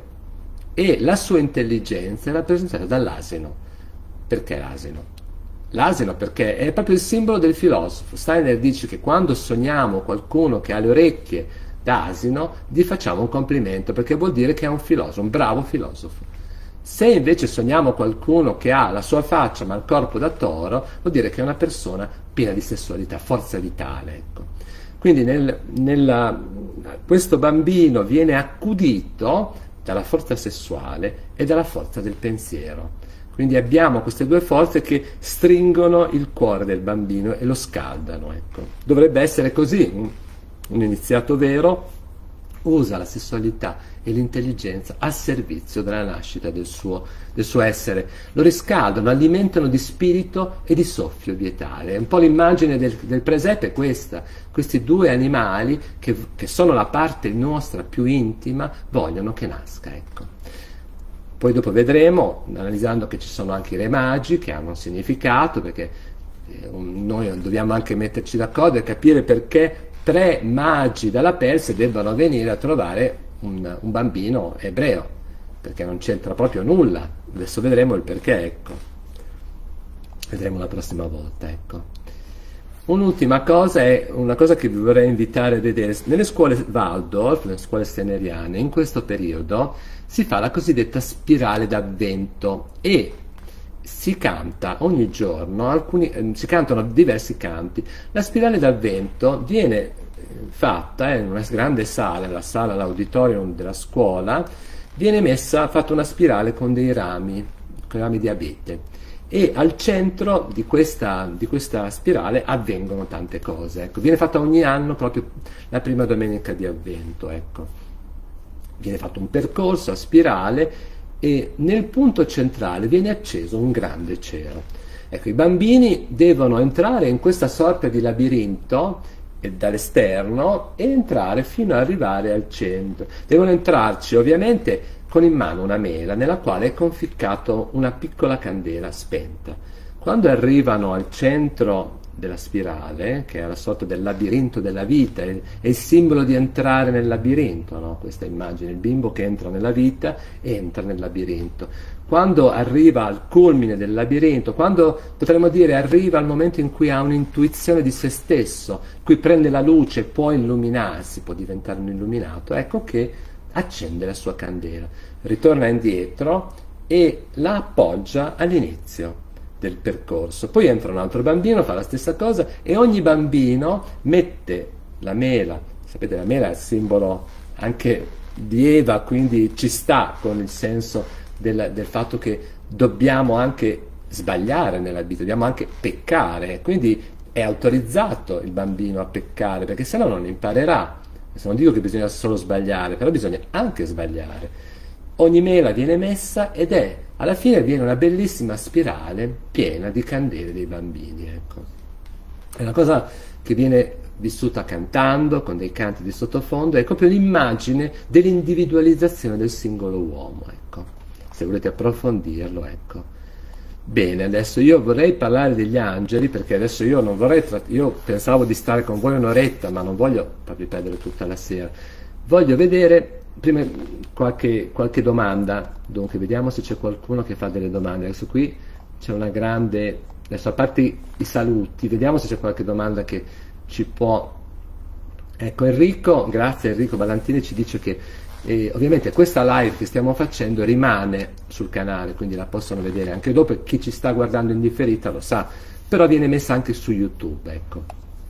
e la sua intelligenza è rappresentata dall'asino. Perché l'asino? L'asino perché è proprio il simbolo del filosofo. Steiner dice che quando sogniamo qualcuno che ha le orecchie d'asino, gli facciamo un complimento, perché vuol dire che è un filosofo, un bravo filosofo. Se invece sogniamo qualcuno che ha la sua faccia ma il corpo da toro, vuol dire che è una persona piena di sessualità, forza vitale. Ecco. Quindi nel, nella, questo bambino viene accudito dalla forza sessuale e dalla forza del pensiero. Quindi abbiamo queste due forze che stringono il cuore del bambino e lo scaldano. Ecco. Dovrebbe essere così. Un, un iniziato vero usa la sessualità e l'intelligenza al servizio della nascita del suo, del suo essere. Lo riscaldano, lo alimentano di spirito e di soffio vitale. Un po' l'immagine del, del presepe è questa. Questi due animali che, che sono la parte nostra più intima vogliono che nasca. Ecco. Poi dopo vedremo, analizzando che ci sono anche i re magi che hanno un significato, perché eh, noi dobbiamo anche metterci d'accordo e capire perché tre magi dalla Persia debbano venire a trovare un, un bambino ebreo, perché non c'entra proprio nulla. Adesso vedremo il perché, ecco. Vedremo la prossima volta, ecco. Un'ultima cosa è una cosa che vi vorrei invitare a vedere. Nelle scuole Waldorf, nelle scuole steineriane, in questo periodo si fa la cosiddetta spirale d'avvento e si canta ogni giorno, alcuni, eh, si cantano diversi canti. La spirale d'avvento viene fatta in una grande sala, la sala, l'auditorium della scuola, viene messa, fatta una spirale con dei rami, chiamiamo di abete. E al centro di questa, di questa spirale avvengono tante cose. Ecco. Viene fatta ogni anno proprio la prima domenica di Avvento. Ecco. Viene fatto un percorso a spirale e nel punto centrale viene acceso un grande cielo. Ecco, i bambini devono entrare in questa sorta di labirinto eh, dall'esterno e entrare fino ad arrivare al centro. Devono entrarci ovviamente con in mano una mela nella quale è conficcato una piccola candela spenta. Quando arrivano al centro della spirale, che è la sorta del labirinto della vita, è, è il simbolo di entrare nel labirinto, no? Questa immagine, il bimbo che entra nella vita entra nel labirinto. Quando arriva al culmine del labirinto, quando potremmo dire arriva al momento in cui ha un'intuizione di se stesso, in cui prende la luce, può illuminarsi, può diventare un illuminato, ecco che accende la sua candela, ritorna indietro e la appoggia all'inizio del percorso. Poi entra un altro bambino, fa la stessa cosa e ogni bambino mette la mela, sapete la mela è il simbolo anche di Eva, quindi ci sta con il senso del, del fatto che dobbiamo anche sbagliare nella vita, dobbiamo anche peccare, quindi è autorizzato il bambino a peccare perché se no non imparerà. Non dico che bisogna solo sbagliare, però bisogna anche sbagliare. Ogni mela viene messa ed è, alla fine viene una bellissima spirale piena di candele dei bambini. Ecco. È una cosa che viene vissuta cantando, con dei canti di sottofondo, è proprio l'immagine dell'individualizzazione del singolo uomo. Ecco. Se volete approfondirlo, ecco. Bene, adesso io vorrei parlare degli angeli, perché adesso io non vorrei, io pensavo di stare con voi un'oretta, ma non voglio proprio perdere tutta la sera. Voglio vedere, prima qualche, qualche domanda, dunque vediamo se c'è qualcuno che fa delle domande. Adesso qui c'è una grande, adesso a parte i saluti, vediamo se c'è qualche domanda che ci può... Ecco, Enrico, grazie Enrico Ballantini ci dice che E ovviamente questa live che stiamo facendo rimane sul canale, quindi la possono vedere anche dopo, e chi ci sta guardando in differita lo sa, però viene messa anche su YouTube. Ecco.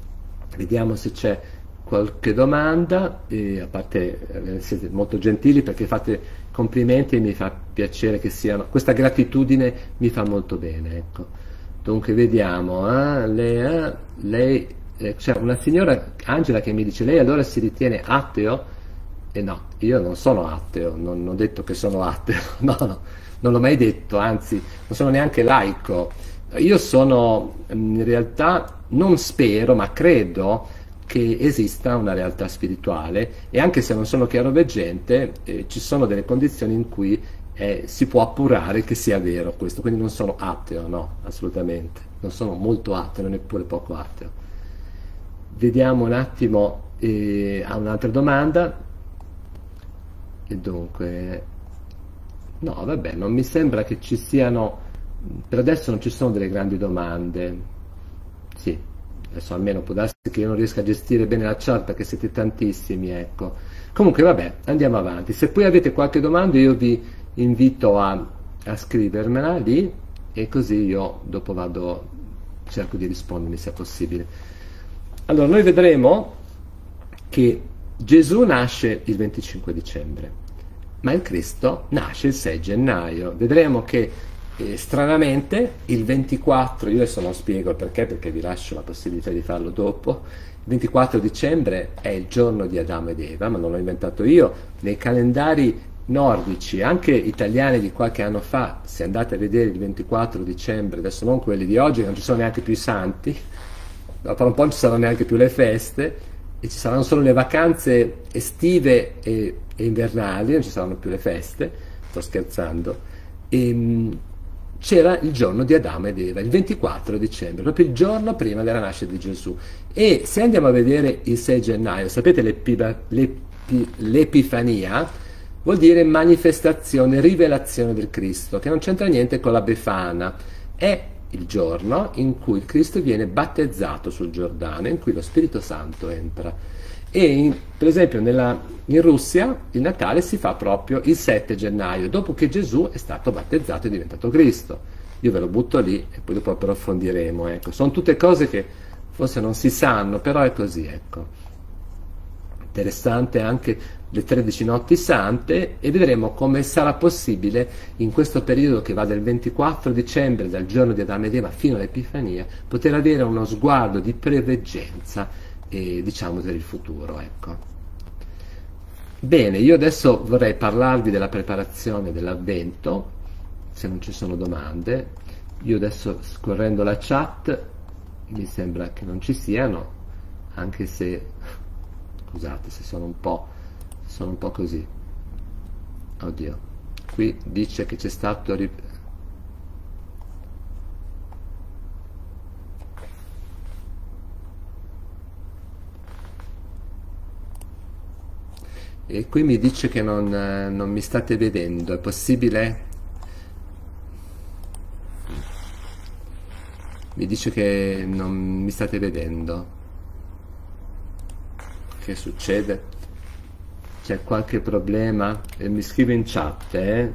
Vediamo se c'è qualche domanda, e a parte eh, siete molto gentili perché fate complimenti e mi fa piacere che siano, questa gratitudine mi fa molto bene. Ecco. Dunque vediamo, eh, lei, lei eh, c'è una signora Angela che mi dice: lei allora si ritiene ateo? E no, io non sono ateo, non ho detto che sono ateo, no, no, non l'ho mai detto, anzi, non sono neanche laico. Io sono, in realtà, non spero, ma credo che esista una realtà spirituale, e anche se non sono chiaroveggente, eh, ci sono delle condizioni in cui eh, si può appurare che sia vero questo, quindi non sono ateo, no, assolutamente, non sono molto ateo, neppure poco ateo. Vediamo un attimo, eh, a un'altra domanda. E dunque, no, vabbè, non mi sembra che ci siano, per adesso non ci sono delle grandi domande. Sì, adesso almeno può darsi che io non riesca a gestire bene la chat perché siete tantissimi, ecco. Comunque, vabbè, andiamo avanti. Se poi avete qualche domanda io vi invito a, a scrivermela lì e così io dopo vado, cerco di rispondermi se è possibile. Allora, noi vedremo che Gesù nasce il venticinque dicembre, ma il Cristo nasce il sei gennaio. Vedremo che eh, stranamente il ventiquattro, io adesso non spiego il perché, perché vi lascio la possibilità di farlo dopo, il ventiquattro dicembre è il giorno di Adamo ed Eva, ma non l'ho inventato io. Nei calendari nordici, anche italiani di qualche anno fa, se andate a vedere il ventiquattro dicembre, adesso non quelli di oggi, non ci sono neanche più i santi, tra un po' non ci saranno neanche più le feste, e ci saranno solo le vacanze estive e, e invernali, non ci saranno più le feste, sto scherzando, e c'era il giorno di Adamo ed Eva, il ventiquattro dicembre, proprio il giorno prima della nascita di Gesù. E se andiamo a vedere il sei gennaio, sapete l'Epifania vuol dire manifestazione, rivelazione del Cristo, che non c'entra niente con la Befana, è il giorno in cui il Cristo viene battezzato sul Giordano, in cui lo Spirito Santo entra. E in, per esempio nella, in Russia il Natale si fa proprio il sette gennaio, dopo che Gesù è stato battezzato e diventato Cristo. Io ve lo butto lì e poi dopo approfondiremo. Ecco. Sono tutte cose che forse non si sanno, però è così. Ecco. Interessante anche le tredici notti sante, e vedremo come sarà possibile in questo periodo che va dal ventiquattro dicembre, dal giorno di Adamo ed Eva fino all'Epifania, poter avere uno sguardo di preveggenza, eh, diciamo, per il futuro, ecco. Bene, io adesso vorrei parlarvi della preparazione dell'Avvento, se non ci sono domande. Io adesso, scorrendo la chat, mi sembra che non ci siano, anche se, scusate se sono un po', sono un po' così. Oddio, qui dice che c'è stato... E qui mi dice che non, eh, non mi state vedendo, è possibile? Mi dice che non mi state vedendo. Che succede? C'è qualche problema? E mi scrive in chat, eh?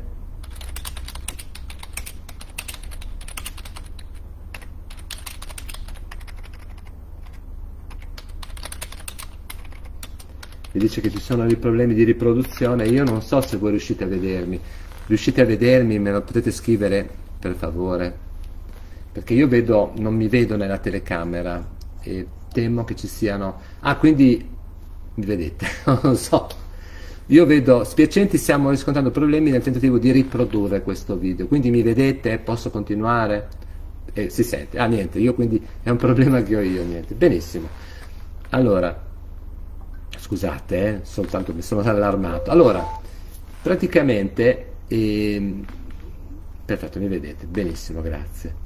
Mi dice che ci sono dei problemi di riproduzione. Io non so se voi riuscite a vedermi. Riuscite a vedermi? Me lo potete scrivere, per favore? Perché io vedo, non mi vedo nella telecamera e temo che ci siano... Ah, quindi mi vedete? Non so. Io vedo, spiacenti, stiamo riscontrando problemi nel tentativo di riprodurre questo video. Quindi mi vedete? Posso continuare? Eh, si sente? Ah, niente, io quindi è un problema che ho io, niente. Benissimo. Allora, scusate, eh, soltanto mi sono allarmato. Allora, praticamente... Eh, perfetto, mi vedete? Benissimo, grazie.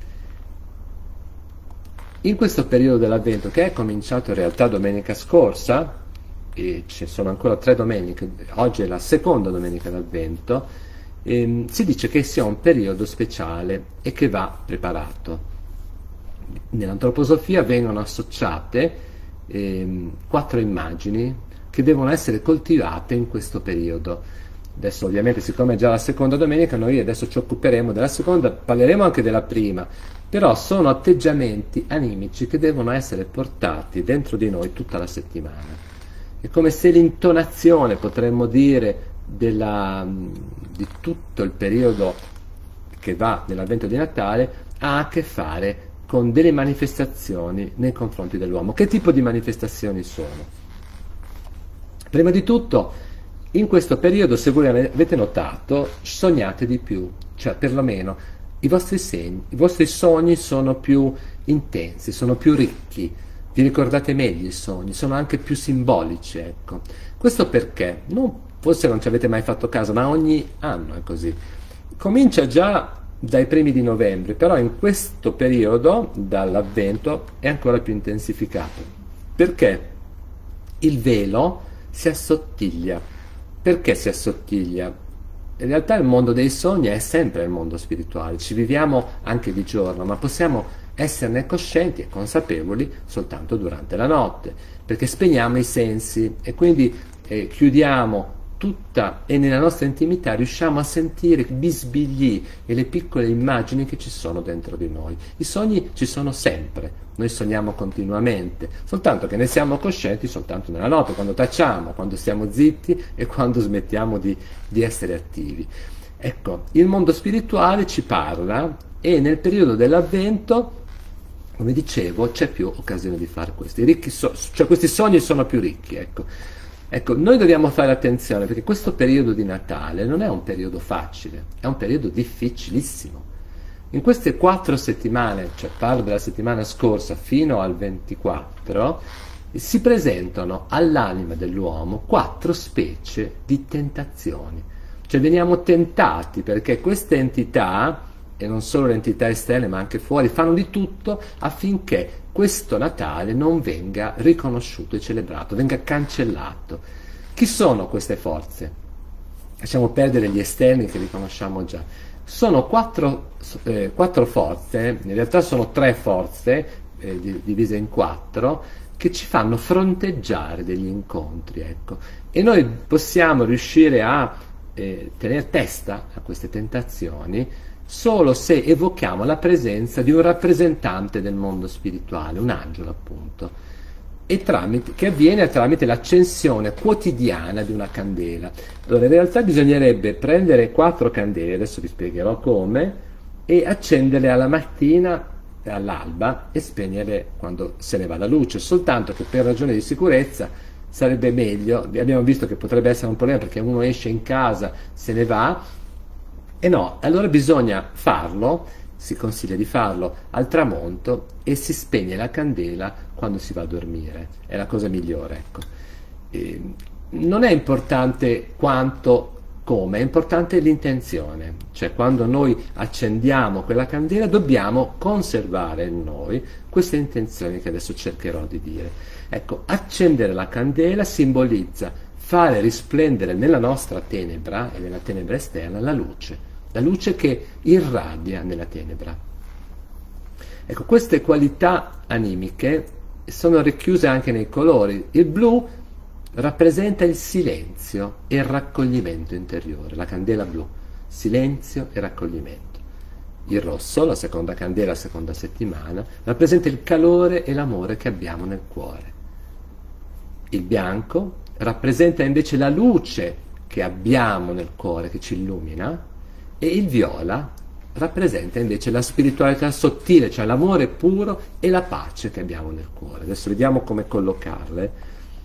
In questo periodo dell'Avvento, che è cominciato in realtà domenica scorsa, e ci sono ancora tre domeniche, oggi è la seconda domenica d'Avvento, ehm, si dice che sia un periodo speciale e che va preparato. Nell'antroposofia vengono associate ehm, quattro immagini che devono essere coltivate in questo periodo. Adesso ovviamente, siccome è già la seconda domenica, noi adesso ci occuperemo della seconda, parleremo anche della prima, però sono atteggiamenti animici che devono essere portati dentro di noi tutta la settimana. È come se l'intonazione, potremmo dire, della, di tutto il periodo che va nell'Avvento di Natale ha a che fare con delle manifestazioni nei confronti dell'uomo. Che tipo di manifestazioni sono? Prima di tutto, in questo periodo, se voi avete notato, sognate di più, cioè perlomeno i vostri, segni, i vostri sogni sono più intensi, sono più ricchi, vi ricordate meglio i sogni, sono anche più simbolici, ecco. Questo perché? Non, forse non ci avete mai fatto caso, ma ogni anno è così. Comincia già dai primi di novembre, però in questo periodo, dall'Avvento, è ancora più intensificato. Perché? Il velo si assottiglia. Perché si assottiglia? In realtà il mondo dei sogni è sempre il mondo spirituale, ci viviamo anche di giorno, ma possiamo esserne coscienti e consapevoli soltanto durante la notte, perché spegniamo i sensi e quindi eh, chiudiamo tutta, e nella nostra intimità riusciamo a sentire i bisbigli e le piccole immagini che ci sono dentro di noi. I sogni ci sono sempre, noi sogniamo continuamente, soltanto che ne siamo coscienti soltanto nella notte, quando tacciamo, quando stiamo zitti e quando smettiamo di, di essere attivi. Ecco, il mondo spirituale ci parla e nel periodo dell'Avvento, come dicevo, c'è più occasione di fare questo. I ricchi so- cioè questi sogni sono più ricchi, ecco. Ecco, noi dobbiamo fare attenzione perché questo periodo di Natale non è un periodo facile, è un periodo difficilissimo. In queste quattro settimane, cioè parlo della settimana scorsa fino al ventiquattro, si presentano all'anima dell'uomo quattro specie di tentazioni. Cioè veniamo tentati perché queste entità, e non solo le entità esterne ma anche fuori, fanno di tutto affinché questo Natale non venga riconosciuto e celebrato, venga cancellato. Chi sono queste forze? Lasciamo perdere gli esterni che li conosciamo già. Sono quattro, eh, quattro forze, in realtà sono tre forze eh, divise in quattro, che ci fanno fronteggiare degli incontri, ecco. E noi possiamo riuscire a eh, tenere testa a queste tentazioni solo se evochiamo la presenza di un rappresentante del mondo spirituale, un angelo appunto. e tramite, che avviene tramite l'accensione quotidiana di una candela. Allora, in realtà bisognerebbe prendere quattro candele, adesso vi spiegherò come, e accenderle alla mattina, all'alba, e spegnere quando se ne va la luce, soltanto che per ragioni di sicurezza sarebbe meglio, abbiamo visto che potrebbe essere un problema perché uno esce in casa, se ne va, e no, allora bisogna farlo, si consiglia di farlo al tramonto e si spegne la candela quando si va a dormire, è la cosa migliore, ecco. E non è importante quanto, come, è importante l'intenzione, cioè quando noi accendiamo quella candela dobbiamo conservare in noi queste intenzioni che adesso cercherò di dire. Ecco, accendere la candela simbolizza fare risplendere nella nostra tenebra e nella tenebra esterna la luce, la luce che irradia nella tenebra. Ecco, queste qualità animiche sono racchiuse anche nei colori. Il blu rappresenta il silenzio e il raccoglimento interiore, la candela blu, silenzio e raccoglimento. Il rosso, la seconda candela, la seconda settimana, rappresenta il calore e l'amore che abbiamo nel cuore. Il bianco rappresenta invece la luce che abbiamo nel cuore, che ci illumina, e il viola rappresenta invece la spiritualità sottile, cioè l'amore puro e la pace che abbiamo nel cuore. Adesso vediamo come collocarle.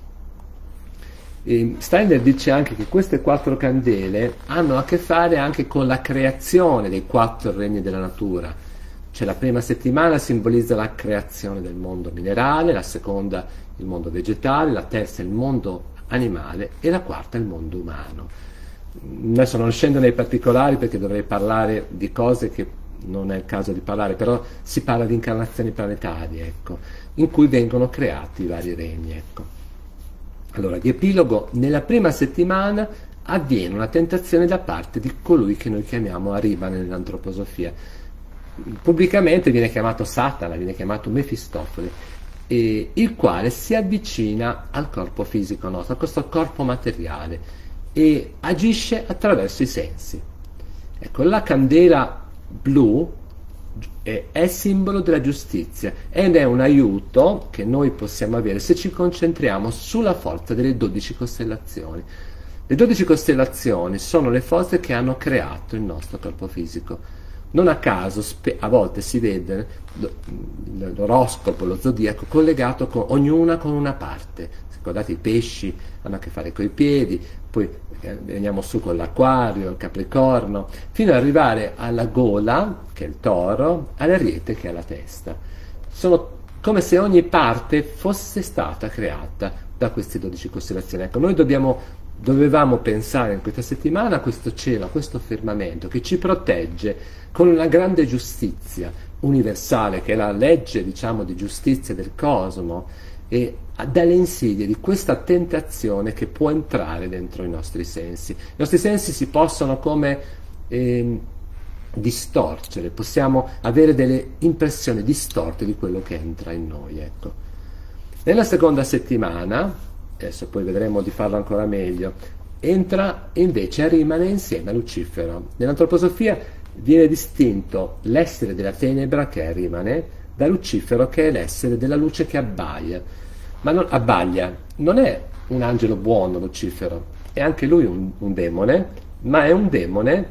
E Steiner dice anche che queste quattro candele hanno a che fare anche con la creazione dei quattro regni della natura. Cioè la prima settimana simbolizza la creazione del mondo minerale, la seconda il mondo vegetale, la terza il mondo animale e la quarta il mondo umano. Adesso non scendo nei particolari perché dovrei parlare di cose che non è il caso di parlare, però si parla di incarnazioni planetarie, ecco, in cui vengono creati i vari regni, ecco. Allora, di epilogo, nella prima settimana avviene una tentazione da parte di colui che noi chiamiamo Aribane nell'antroposofia. Pubblicamente viene chiamato Satana, viene chiamato Mefistofele, e il quale si avvicina al corpo fisico nostro, a questo corpo materiale, e agisce attraverso i sensi. Ecco, la candela blu è, è simbolo della giustizia ed è un aiuto che noi possiamo avere se ci concentriamo sulla forza delle dodici costellazioni. Le dodici costellazioni sono le forze che hanno creato il nostro corpo fisico. Non a caso a volte si vede l'oroscopo, lo zodiaco collegato con ognuna con una parte. Guardate, i pesci hanno a che fare con i piedi, poi veniamo su con l'acquario, il capricorno, fino ad arrivare alla gola, che è il toro, all'ariete, che è la testa. Sono come se ogni parte fosse stata creata da queste dodici costellazioni. Ecco, noi dobbiamo, dovevamo pensare in questa settimana a questo cielo, a questo firmamento che ci protegge con una grande giustizia universale, che è la legge, diciamo, di giustizia del cosmo, e dalle insidie di questa tentazione che può entrare dentro i nostri sensi. I nostri sensi si possono come eh, distorcere, possiamo avere delle impressioni distorte di quello che entra in noi, ecco. Nella seconda settimana, adesso poi vedremo di farlo ancora meglio, entra invece Arimane insieme a Lucifero. Nell'antroposofia viene distinto l'essere della tenebra, che è Arimane, da Lucifero, che è l'essere della luce che abbaia. Ma non, abbaglia, non è un angelo buono Lucifero, è anche lui un, un demone, ma è un demone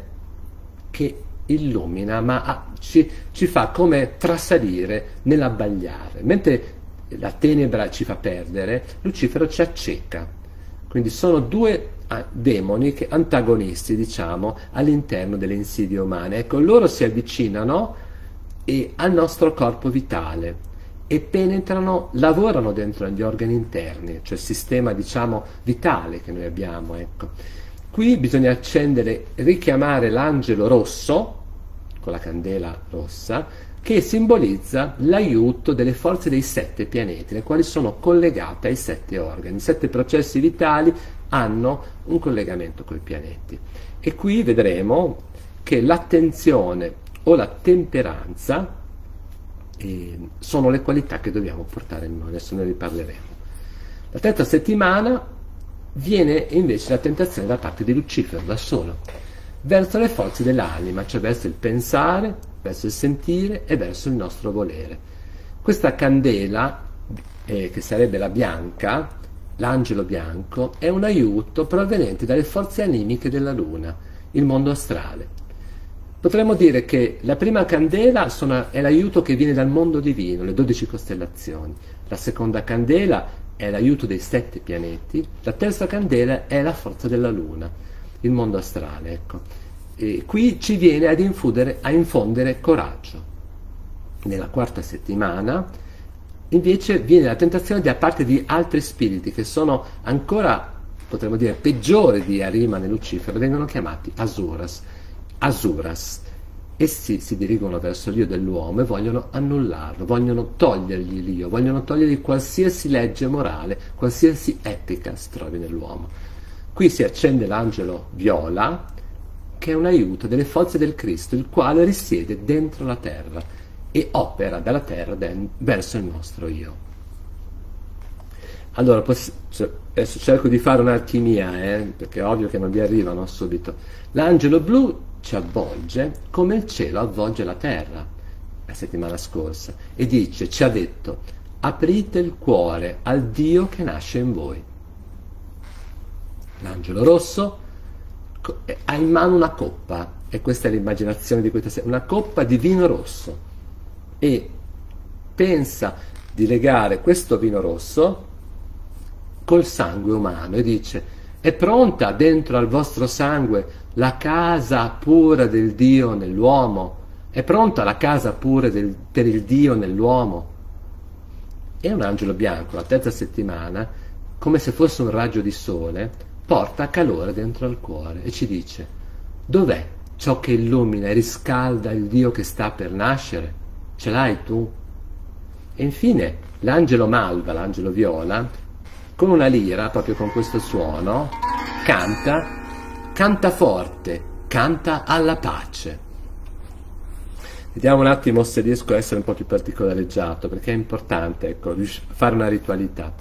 che illumina, ma ha, ci, ci fa come trasalire nell'abbagliare. Mentre la tenebra ci fa perdere, Lucifero ci acceca. Quindi sono due demoni che, antagonisti, diciamo, all'interno delle insidie umane. Ecco, loro si avvicinano e al nostro corpo vitale e penetrano, lavorano dentro gli organi interni, cioè il sistema, diciamo, vitale che noi abbiamo, ecco. Qui bisogna accendere, richiamare l'angelo rosso con la candela rossa, che simbolizza l'aiuto delle forze dei sette pianeti, le quali sono collegate ai sette organi. I sette processi vitali hanno un collegamento con i pianeti. E qui vedremo che l'attenzione o la temperanza eh, sono le qualità che dobbiamo portare in noi. Adesso ne riparleremo. La terza settimana viene invece la tentazione da parte di Lucifero, da solo, verso le forze dell'anima, cioè verso il pensare, verso il sentire e verso il nostro volere. Questa candela eh, che sarebbe la bianca, l'angelo bianco, è un aiuto proveniente dalle forze animiche della luna, il mondo astrale. Potremmo dire che la prima candela sono, è l'aiuto che viene dal mondo divino, le dodici costellazioni. La seconda candela è l'aiuto dei sette pianeti. La terza candela è la forza della luna, il mondo astrale. Ecco. E qui ci viene ad infudere, a infondere coraggio. Nella quarta settimana, invece, viene la tentazione da parte di altri spiriti che sono ancora, potremmo dire, peggiori di Ahriman e Lucifero, vengono chiamati Asuras. Asuras. Essi si dirigono verso l'io dell'uomo e vogliono annullarlo, vogliono togliergli l'io, vogliono togliergli qualsiasi legge morale, qualsiasi etica si trovi nell'uomo. Qui si accende l'angelo viola, che è un aiuto delle forze del Cristo, il quale risiede dentro la terra e opera dalla terra verso il nostro io. Allora, adesso cerco di fare un'alchimia, eh, perché è ovvio che non vi arrivano subito. L'angelo blu ci avvolge come il cielo avvolge la terra, la settimana scorsa, e dice, ci ha detto, aprite il cuore al Dio che nasce in voi. L'angelo rosso ha in mano una coppa, e questa è l'immaginazione di questa sera, una coppa di vino rosso, e pensa di legare questo vino rosso col sangue umano e dice, è pronta dentro al vostro sangue la casa pura del Dio nell'uomo? È pronta la casa pura del, per il Dio nell'uomo? E un angelo bianco, la terza settimana, come se fosse un raggio di sole, porta calore dentro al cuore e ci dice, dov'è ciò che illumina e riscalda il Dio che sta per nascere? Ce l'hai tu? E infine l'angelo malva, l'angelo viola, con una lira, proprio con questo suono, canta, canta forte, canta alla pace. Vediamo un attimo se riesco a essere un po' più particolareggiato, perché è importante, ecco, fare una ritualità.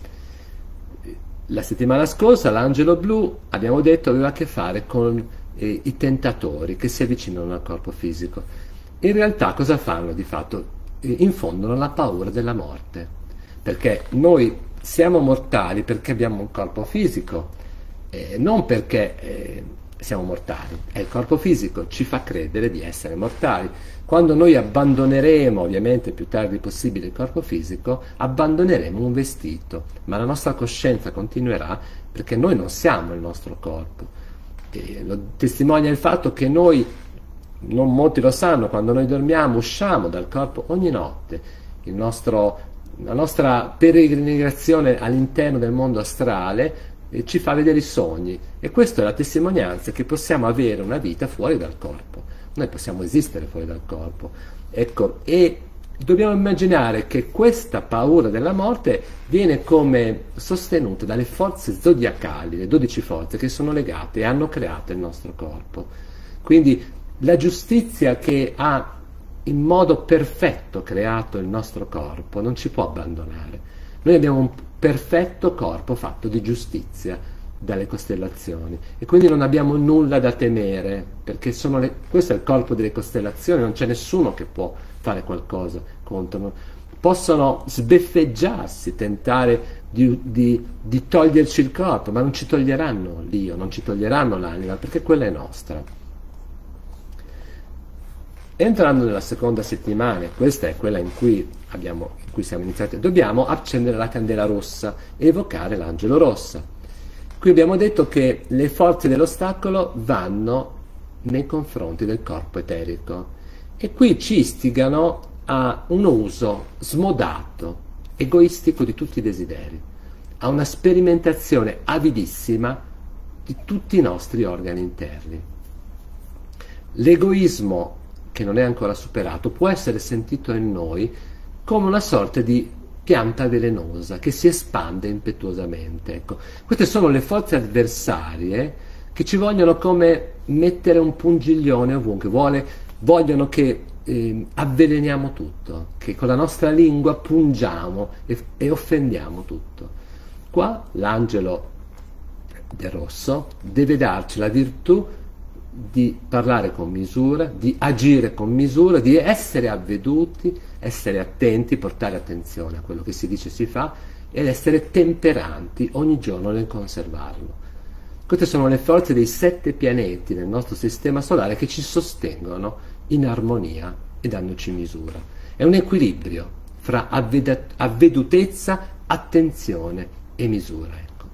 La settimana scorsa l'angelo blu, abbiamo detto, aveva a che fare con eh, i tentatori che si avvicinano al corpo fisico. In realtà cosa fanno di fatto? Eh, infondono la paura della morte, perché noi siamo mortali perché abbiamo un corpo fisico, eh, non perché eh, siamo mortali. È il corpo fisico ci fa credere di essere mortali. Quando noi abbandoneremo, ovviamente più tardi possibile, il corpo fisico, abbandoneremo un vestito, ma la nostra coscienza continuerà perché noi non siamo il nostro corpo. E lo testimonia il fatto che noi, non molti lo sanno, quando noi dormiamo usciamo dal corpo ogni notte. Il nostro La nostra peregrinazione all'interno del mondo astrale eh, ci fa vedere i sogni, e questa è la testimonianza che possiamo avere una vita fuori dal corpo. Noi possiamo esistere fuori dal corpo, ecco, e dobbiamo immaginare che questa paura della morte viene come sostenuta dalle forze zodiacali, le dodici forze che sono legate e hanno creato il nostro corpo. Quindi la giustizia che ha in modo perfetto creato il nostro corpo non ci può abbandonare. Noi abbiamo un perfetto corpo fatto di giustizia dalle costellazioni, e quindi non abbiamo nulla da temere, perché sono le, questo è il corpo delle costellazioni, non c'è nessuno che può fare qualcosa contro. Possono sbeffeggiarsi, tentare di, di, di toglierci il corpo, ma non ci toglieranno l'io, non ci toglieranno l'anima, perché quella è nostra. Entrando nella seconda settimana, questa è quella in cui, abbiamo, in cui siamo iniziati, dobbiamo accendere la candela rossa e evocare l'angelo rossa. Qui abbiamo detto che le forze dell'ostacolo vanno nei confronti del corpo eterico, e qui ci istigano a un uso smodato, egoistico di tutti i desideri, a una sperimentazione avidissima di tutti i nostri organi interni. L'egoismo, che non è ancora superato, può essere sentito in noi come una sorta di pianta velenosa che si espande impetuosamente. Ecco. Queste sono le forze avversarie che ci vogliono come mettere un pungiglione ovunque, vuole, vogliono che eh, avveleniamo tutto, che con la nostra lingua pungiamo e, e offendiamo tutto. Qua l'angelo del rosso deve darci la virtù di parlare con misura, di agire con misura, di essere avveduti, essere attenti, portare attenzione a quello che si dice e si fa ed essere temperanti ogni giorno nel conservarlo. Queste sono le forze dei sette pianeti nel nostro sistema solare che ci sostengono in armonia e dandoci misura. È un equilibrio fra avvedutezza, attenzione e misura. Ecco.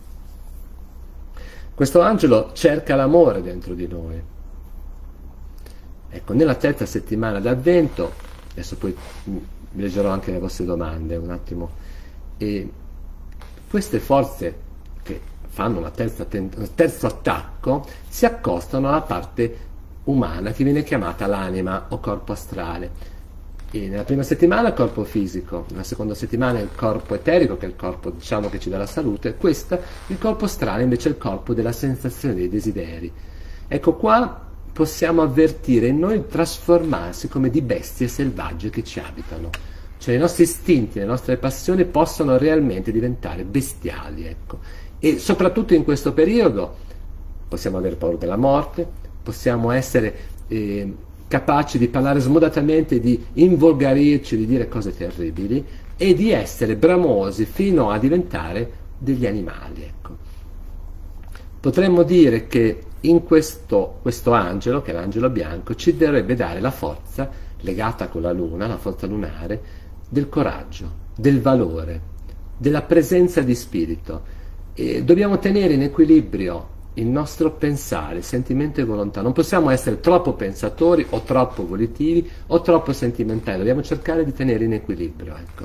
Questo angelo cerca l'amore dentro di noi. Ecco, nella terza settimana d'Avvento, adesso poi leggerò anche le vostre domande un attimo, e queste forze che fanno una terza un terzo attacco si accostano alla parte umana che viene chiamata l'anima o corpo astrale. E nella prima settimana il corpo fisico, nella seconda settimana il corpo eterico, che è il corpo, diciamo, che ci dà la salute, questa, il corpo astrale invece è il corpo della sensazione, dei desideri. Ecco, qua possiamo avvertire in noi il trasformarsi come di bestie selvagge che ci abitano. Cioè i nostri istinti, le nostre passioni possono realmente diventare bestiali, ecco. E soprattutto in questo periodo possiamo avere paura della morte, possiamo essere eh, capaci di parlare smodatamente, di involgarirci, di dire cose terribili e di essere bramosi fino a diventare degli animali, ecco. Potremmo dire che in questo, questo angelo, che è l'angelo bianco, ci dovrebbe dare la forza legata con la luna, la forza lunare, del coraggio, del valore, della presenza di spirito. E dobbiamo tenere in equilibrio il nostro pensare, sentimento e volontà. Non possiamo essere troppo pensatori o troppo volitivi o troppo sentimentali, dobbiamo cercare di tenere in equilibrio, ecco.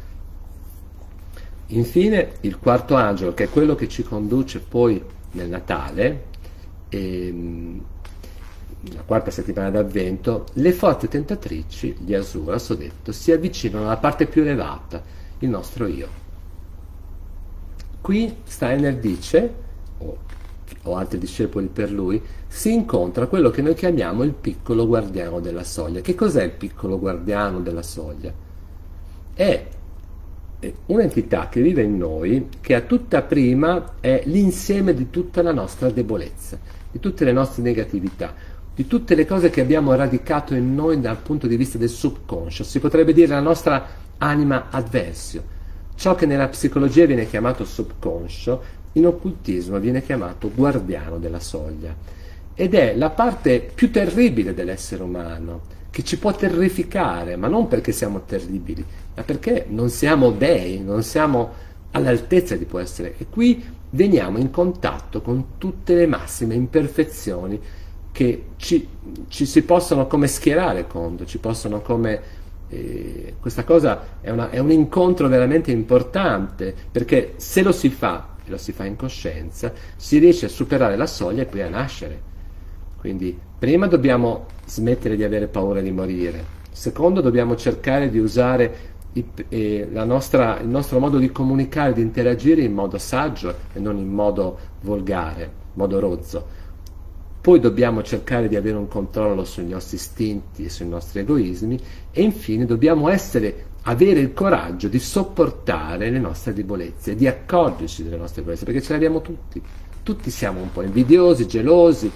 Infine il quarto angelo, che è quello che ci conduce poi nel Natale, e la quarta settimana d'Avvento, le forze tentatrici, gli Asuras, ho detto, si avvicinano alla parte più elevata, il nostro io. Qui Steiner dice, o, o altri discepoli per lui, si incontra quello che noi chiamiamo il piccolo guardiano della soglia. Che cos'è il piccolo guardiano della soglia? È un'entità che vive in noi, che a tutta prima è l'insieme di tutta la nostra debolezza, di tutte le nostre negatività, di tutte le cose che abbiamo radicato in noi dal punto di vista del subconscio, si potrebbe dire la nostra anima adversio. Ciò che nella psicologia viene chiamato subconscio, in occultismo viene chiamato guardiano della soglia. Ed è la parte più terribile dell'essere umano, che ci può terrificare, ma non perché siamo terribili, ma perché non siamo dei, non siamo all'altezza di poter essere. E qui veniamo in contatto con tutte le massime imperfezioni che ci, ci si possono come schierare contro, ci possono come... Eh, questa cosa è, una, è un incontro veramente importante, perché se lo si fa, e lo si fa in coscienza, si riesce a superare la soglia e poi a nascere. Quindi prima dobbiamo smettere di avere paura di morire, secondo dobbiamo cercare di usare i, eh, la nostra, il nostro modo di comunicare, di interagire in modo saggio e non in modo volgare, in modo rozzo. Poi dobbiamo cercare di avere un controllo sui nostri istinti e sui nostri egoismi e infine dobbiamo essere, avere il coraggio di sopportare le nostre debolezze, di accorgerci delle nostre debolezze, perché ce le abbiamo tutti. Tutti siamo un po' invidiosi, gelosi,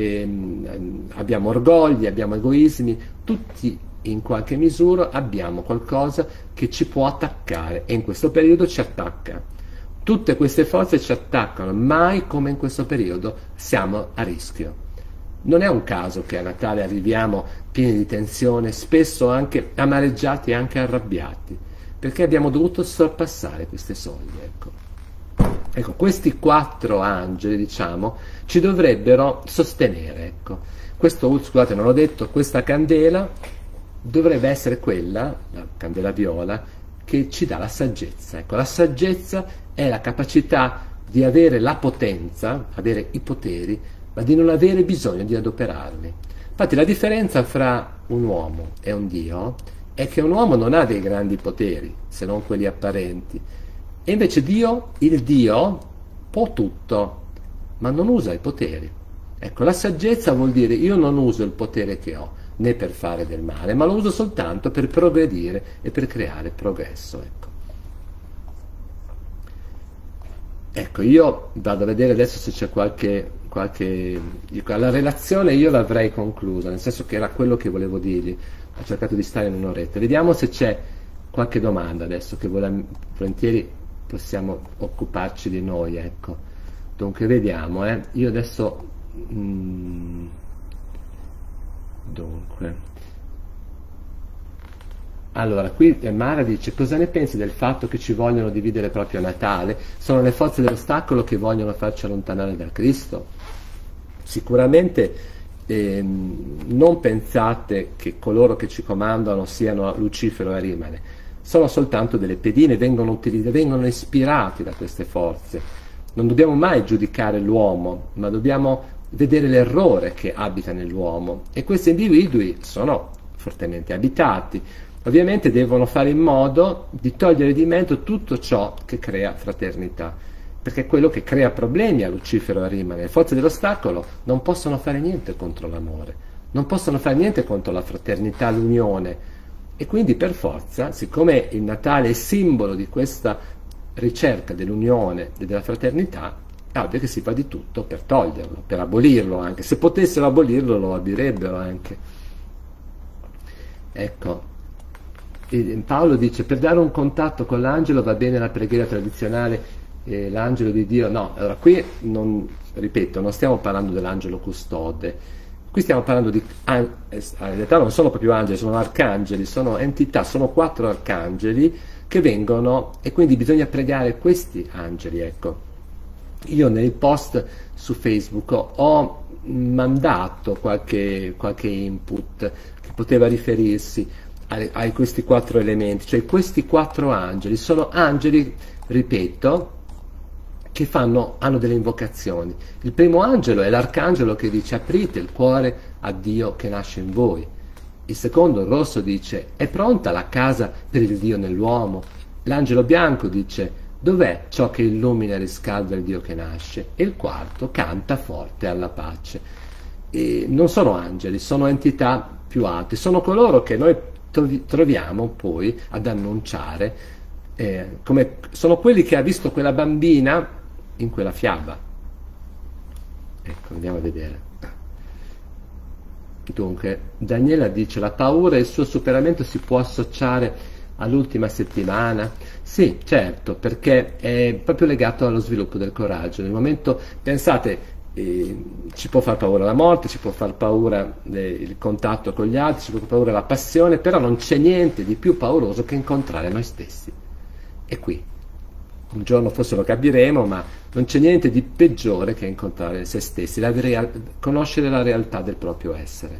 ehm, abbiamo orgogli, abbiamo egoismi, tutti in qualche misura abbiamo qualcosa che ci può attaccare e in questo periodo ci attacca. Tutte queste forze ci attaccano, mai come in questo periodo siamo a rischio. Non è un caso che a Natale arriviamo pieni di tensione, spesso anche amareggiati e anche arrabbiati, perché abbiamo dovuto sorpassare queste soglie. Ecco, ecco questi quattro angeli, diciamo, ci dovrebbero sostenere. Ecco. Questo, scusate, non l'ho detto, questa candela dovrebbe essere quella, la candela viola, che ci dà la saggezza. Ecco, la saggezza è la capacità di avere la potenza, avere i poteri, ma di non avere bisogno di adoperarli. Infatti la differenza fra un uomo e un Dio è che un uomo non ha dei grandi poteri, se non quelli apparenti, e invece Dio, il Dio, può tutto, ma non usa i poteri. Ecco, la saggezza vuol dire io non uso il potere che ho, né per fare del male, ma lo uso soltanto per progredire e per creare progresso. Ecco. Ecco, io vado a vedere adesso se c'è qualche, qualche... La relazione io l'avrei conclusa, nel senso che era quello che volevo dirgli, ho cercato di stare in un'oretta. Vediamo se c'è qualche domanda adesso, che volentieri possiamo occuparci di noi, ecco. Dunque vediamo, eh. Io adesso... Mm, dunque... Allora, qui Mara dice: cosa ne pensi del fatto che ci vogliono dividere proprio a Natale? Sono le forze dell'ostacolo che vogliono farci allontanare da Cristo? Sicuramente ehm, non pensate che coloro che ci comandano siano Lucifero e Arimane, sono soltanto delle pedine, vengono, vengono ispirati da queste forze. Non dobbiamo mai giudicare l'uomo, ma dobbiamo vedere l'errore che abita nell'uomo, e questi individui sono fortemente abitati. Ovviamente devono fare in modo di togliere di mezzo tutto ciò che crea fraternità, perché è quello che crea problemi a Lucifero e a Rimane. Le forze dell'ostacolo non possono fare niente contro l'amore, non possono fare niente contro la fraternità, l'unione, e quindi per forza, siccome il Natale è simbolo di questa ricerca dell'unione e della fraternità, è ovvio che si fa di tutto per toglierlo, per abolirlo anche. Se potessero abolirlo lo abolirebbero anche. Ecco. Paolo dice: per dare un contatto con l'angelo va bene la preghiera tradizionale, eh, l'angelo di Dio? No, allora qui non, ripeto, non stiamo parlando dell'angelo custode, qui stiamo parlando di, in realtà non sono proprio angeli, sono arcangeli, sono entità, sono quattro arcangeli che vengono, e quindi bisogna pregare questi angeli, ecco. Io nei post su Facebook ho mandato qualche, qualche input che poteva riferirsi a questi quattro elementi, cioè questi quattro angeli sono angeli, ripeto, che fanno, hanno delle invocazioni. Il primo angelo è l'arcangelo che dice: aprite il cuore a Dio che nasce in voi. Il secondo, il rosso, dice: è pronta la casa per il Dio nell'uomo. L'angelo bianco dice: dov'è ciò che illumina e riscalda il Dio che nasce? E il quarto canta forte alla pace. E non sono angeli, sono entità più alte, sono coloro che noi troviamo poi ad annunciare, eh, come sono quelli che ha visto quella bambina in quella fiaba. Ecco, andiamo a vedere. Dunque, Daniela dice: la paura e il suo superamento si può associare all'ultima settimana? Sì, certo, perché è proprio legato allo sviluppo del coraggio. Nel momento, pensate, Eh, ci può far paura la morte, ci può far paura eh, il contatto con gli altri, ci può far paura la passione, però non c'è niente di più pauroso che incontrare noi stessi. E qui, un giorno forse lo capiremo, ma non c'è niente di peggiore che incontrare se stessi, la real- conoscere la realtà del proprio essere.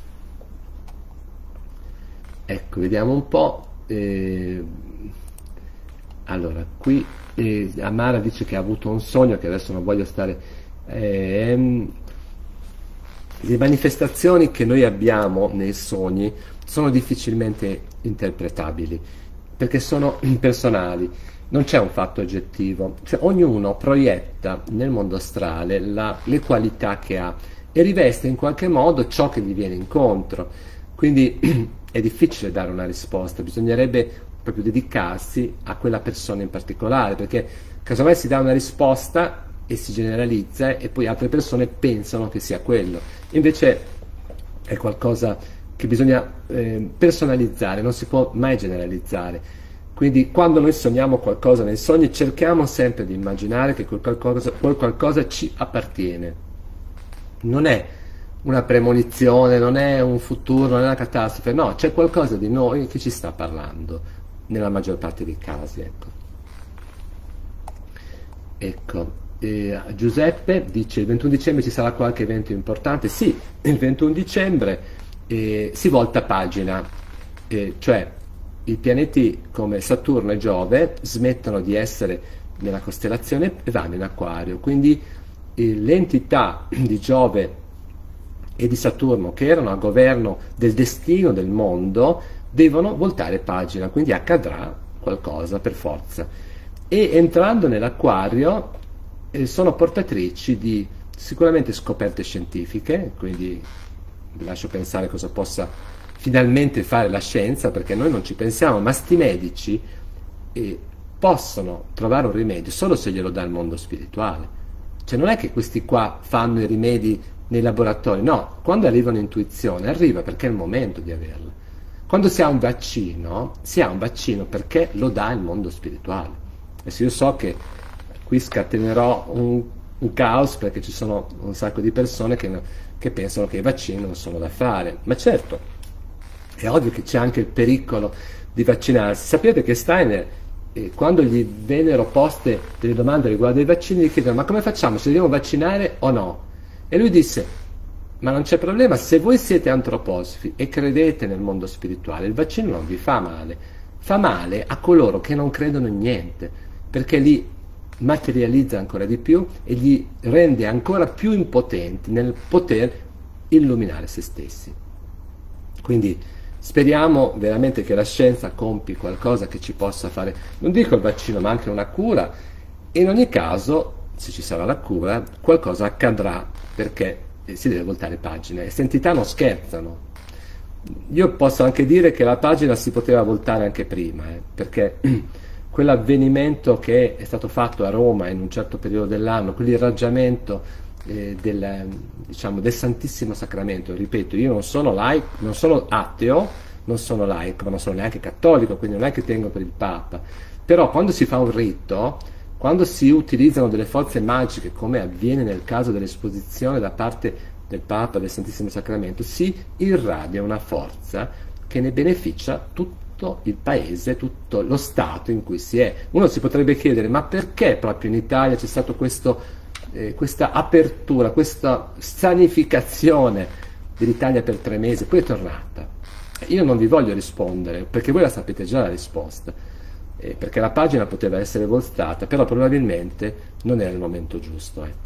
Ecco, vediamo un po'. Eh, allora, qui eh, Amara dice che ha avuto un sogno, che adesso non voglio stare... Eh, le manifestazioni che noi abbiamo nei sogni sono difficilmente interpretabili perché sono impersonali, non c'è un fatto oggettivo, cioè ognuno proietta nel mondo astrale la, le qualità che ha e riveste in qualche modo ciò che gli viene incontro, quindi è difficile dare una risposta, bisognerebbe proprio dedicarsi a quella persona in particolare, perché casomai si dà una risposta e si generalizza e poi altre persone pensano che sia quello, invece è qualcosa che bisogna eh, personalizzare, non si può mai generalizzare. Quindi quando noi sogniamo qualcosa nei sogni cerchiamo sempre di immaginare che quel qualcosa, quel qualcosa ci appartiene, non è una premonizione, non è un futuro, non è una catastrofe, no, c'è qualcosa di noi che ci sta parlando nella maggior parte dei casi, ecco. Ecco. Eh, Giuseppe dice: il ventuno dicembre ci sarà qualche evento importante? Sì, il ventuno dicembre eh, si volta pagina, eh, cioè i pianeti come Saturno e Giove smettono di essere nella costellazione e vanno in Acquario, quindi eh, le entità di Giove e di Saturno che erano a governo del destino del mondo devono voltare pagina, quindi accadrà qualcosa per forza, e entrando nell'Acquario sono portatrici di sicuramente scoperte scientifiche, quindi vi lascio pensare cosa possa finalmente fare la scienza, perché noi non ci pensiamo, ma sti medici eh, possono trovare un rimedio solo se glielo dà il mondo spirituale. Cioè non è che questi qua fanno i rimedi nei laboratori, no, quando arriva un'intuizione, arriva perché è il momento di averla. Quando si ha un vaccino, si ha un vaccino perché lo dà il mondo spirituale. Adesso io so che qui scatenerò un, un caos perché ci sono un sacco di persone che, che pensano che i vaccini non sono da fare, ma certo, è ovvio che c'è anche il pericolo di vaccinarsi. Sapete che Steiner, eh, quando gli vennero poste delle domande riguardo ai vaccini, gli chiedono: ma come facciamo, ci dobbiamo vaccinare o no? E lui disse: ma non c'è problema, se voi siete antroposofi e credete nel mondo spirituale, il vaccino non vi fa male, fa male a coloro che non credono in niente, perché li materializza ancora di più e li rende ancora più impotenti nel poter illuminare se stessi. Quindi speriamo veramente che la scienza compi qualcosa che ci possa fare, non dico il vaccino, ma anche una cura, e in ogni caso, se ci sarà la cura, qualcosa accadrà, perché si deve voltare pagina. Queste entità non scherzano. Io posso anche dire che la pagina si poteva voltare anche prima, eh, perché quell'avvenimento che è stato fatto a Roma in un certo periodo dell'anno, quell'irraggiamento eh, del, diciamo, del Santissimo Sacramento, ripeto, io non sono laico, non sono ateo, non sono laico, ma non sono neanche cattolico, quindi non è che tengo per il Papa, però quando si fa un rito, quando si utilizzano delle forze magiche, come avviene nel caso dell'esposizione da parte del Papa del Santissimo Sacramento, si irradia una forza che ne beneficia tutto il paese, tutto lo stato in cui si è. Uno si potrebbe chiedere: ma perché proprio in Italia c'è stata eh, questa apertura, questa sanificazione dell'Italia per tre mesi, poi è tornata? Io non vi voglio rispondere, perché voi la sapete già la risposta. Eh, perché la pagina poteva essere voltata, però probabilmente non era il momento giusto, ecco.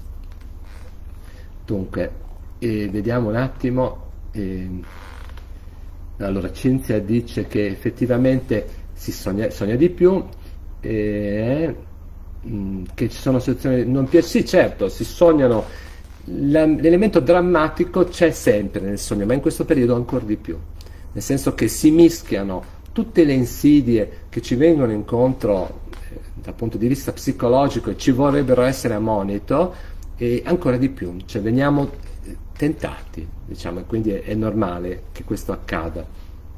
Dunque, eh, vediamo un attimo. Eh, allora, Cinzia dice che effettivamente si sogna, sogna di più, eh, mh, che ci sono situazioni non piacevoli. Sì, certo, si sognano, l'elemento drammatico c'è sempre nel sogno, ma in questo periodo ancora di più, nel senso che si mischiano tutte le insidie che ci vengono incontro eh, dal punto di vista psicologico e ci vorrebbero essere a monito, e ancora di più, cioè veniamo tentati, diciamo, e quindi è, è normale che questo accada.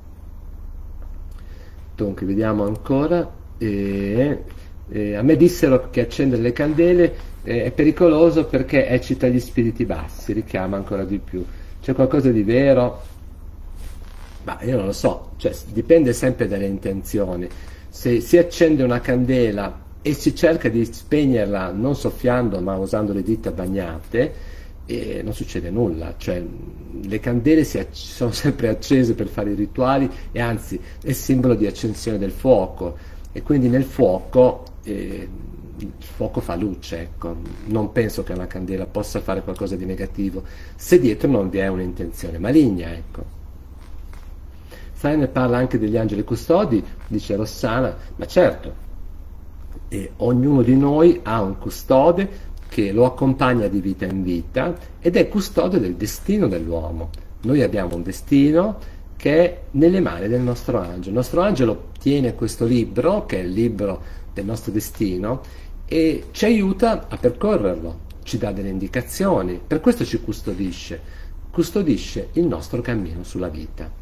Dunque, vediamo ancora. Eh, eh, a me dissero che accendere le candele eh, è pericoloso perché eccita gli spiriti bassi, richiama ancora di più. C'è qualcosa di vero? Ma io non lo so, cioè, dipende sempre dalle intenzioni. Se si accende una candela e si cerca di spegnerla non soffiando ma usando le dita bagnate, eh, non succede nulla. Cioè, le candele si sono sempre accese per fare i rituali, e anzi è simbolo di accensione del fuoco, e quindi nel fuoco eh, il fuoco fa luce, ecco. Non penso che una candela possa fare qualcosa di negativo se dietro non vi è un'intenzione maligna, ecco. Steiner parla anche degli angeli custodi, dice Rossana, ma certo, e ognuno di noi ha un custode che lo accompagna di vita in vita ed è custode del destino dell'uomo. Noi abbiamo un destino che è nelle mani del nostro angelo. Il nostro angelo tiene questo libro, che è il libro del nostro destino, e ci aiuta a percorrerlo, ci dà delle indicazioni, per questo ci custodisce, custodisce il nostro cammino sulla vita.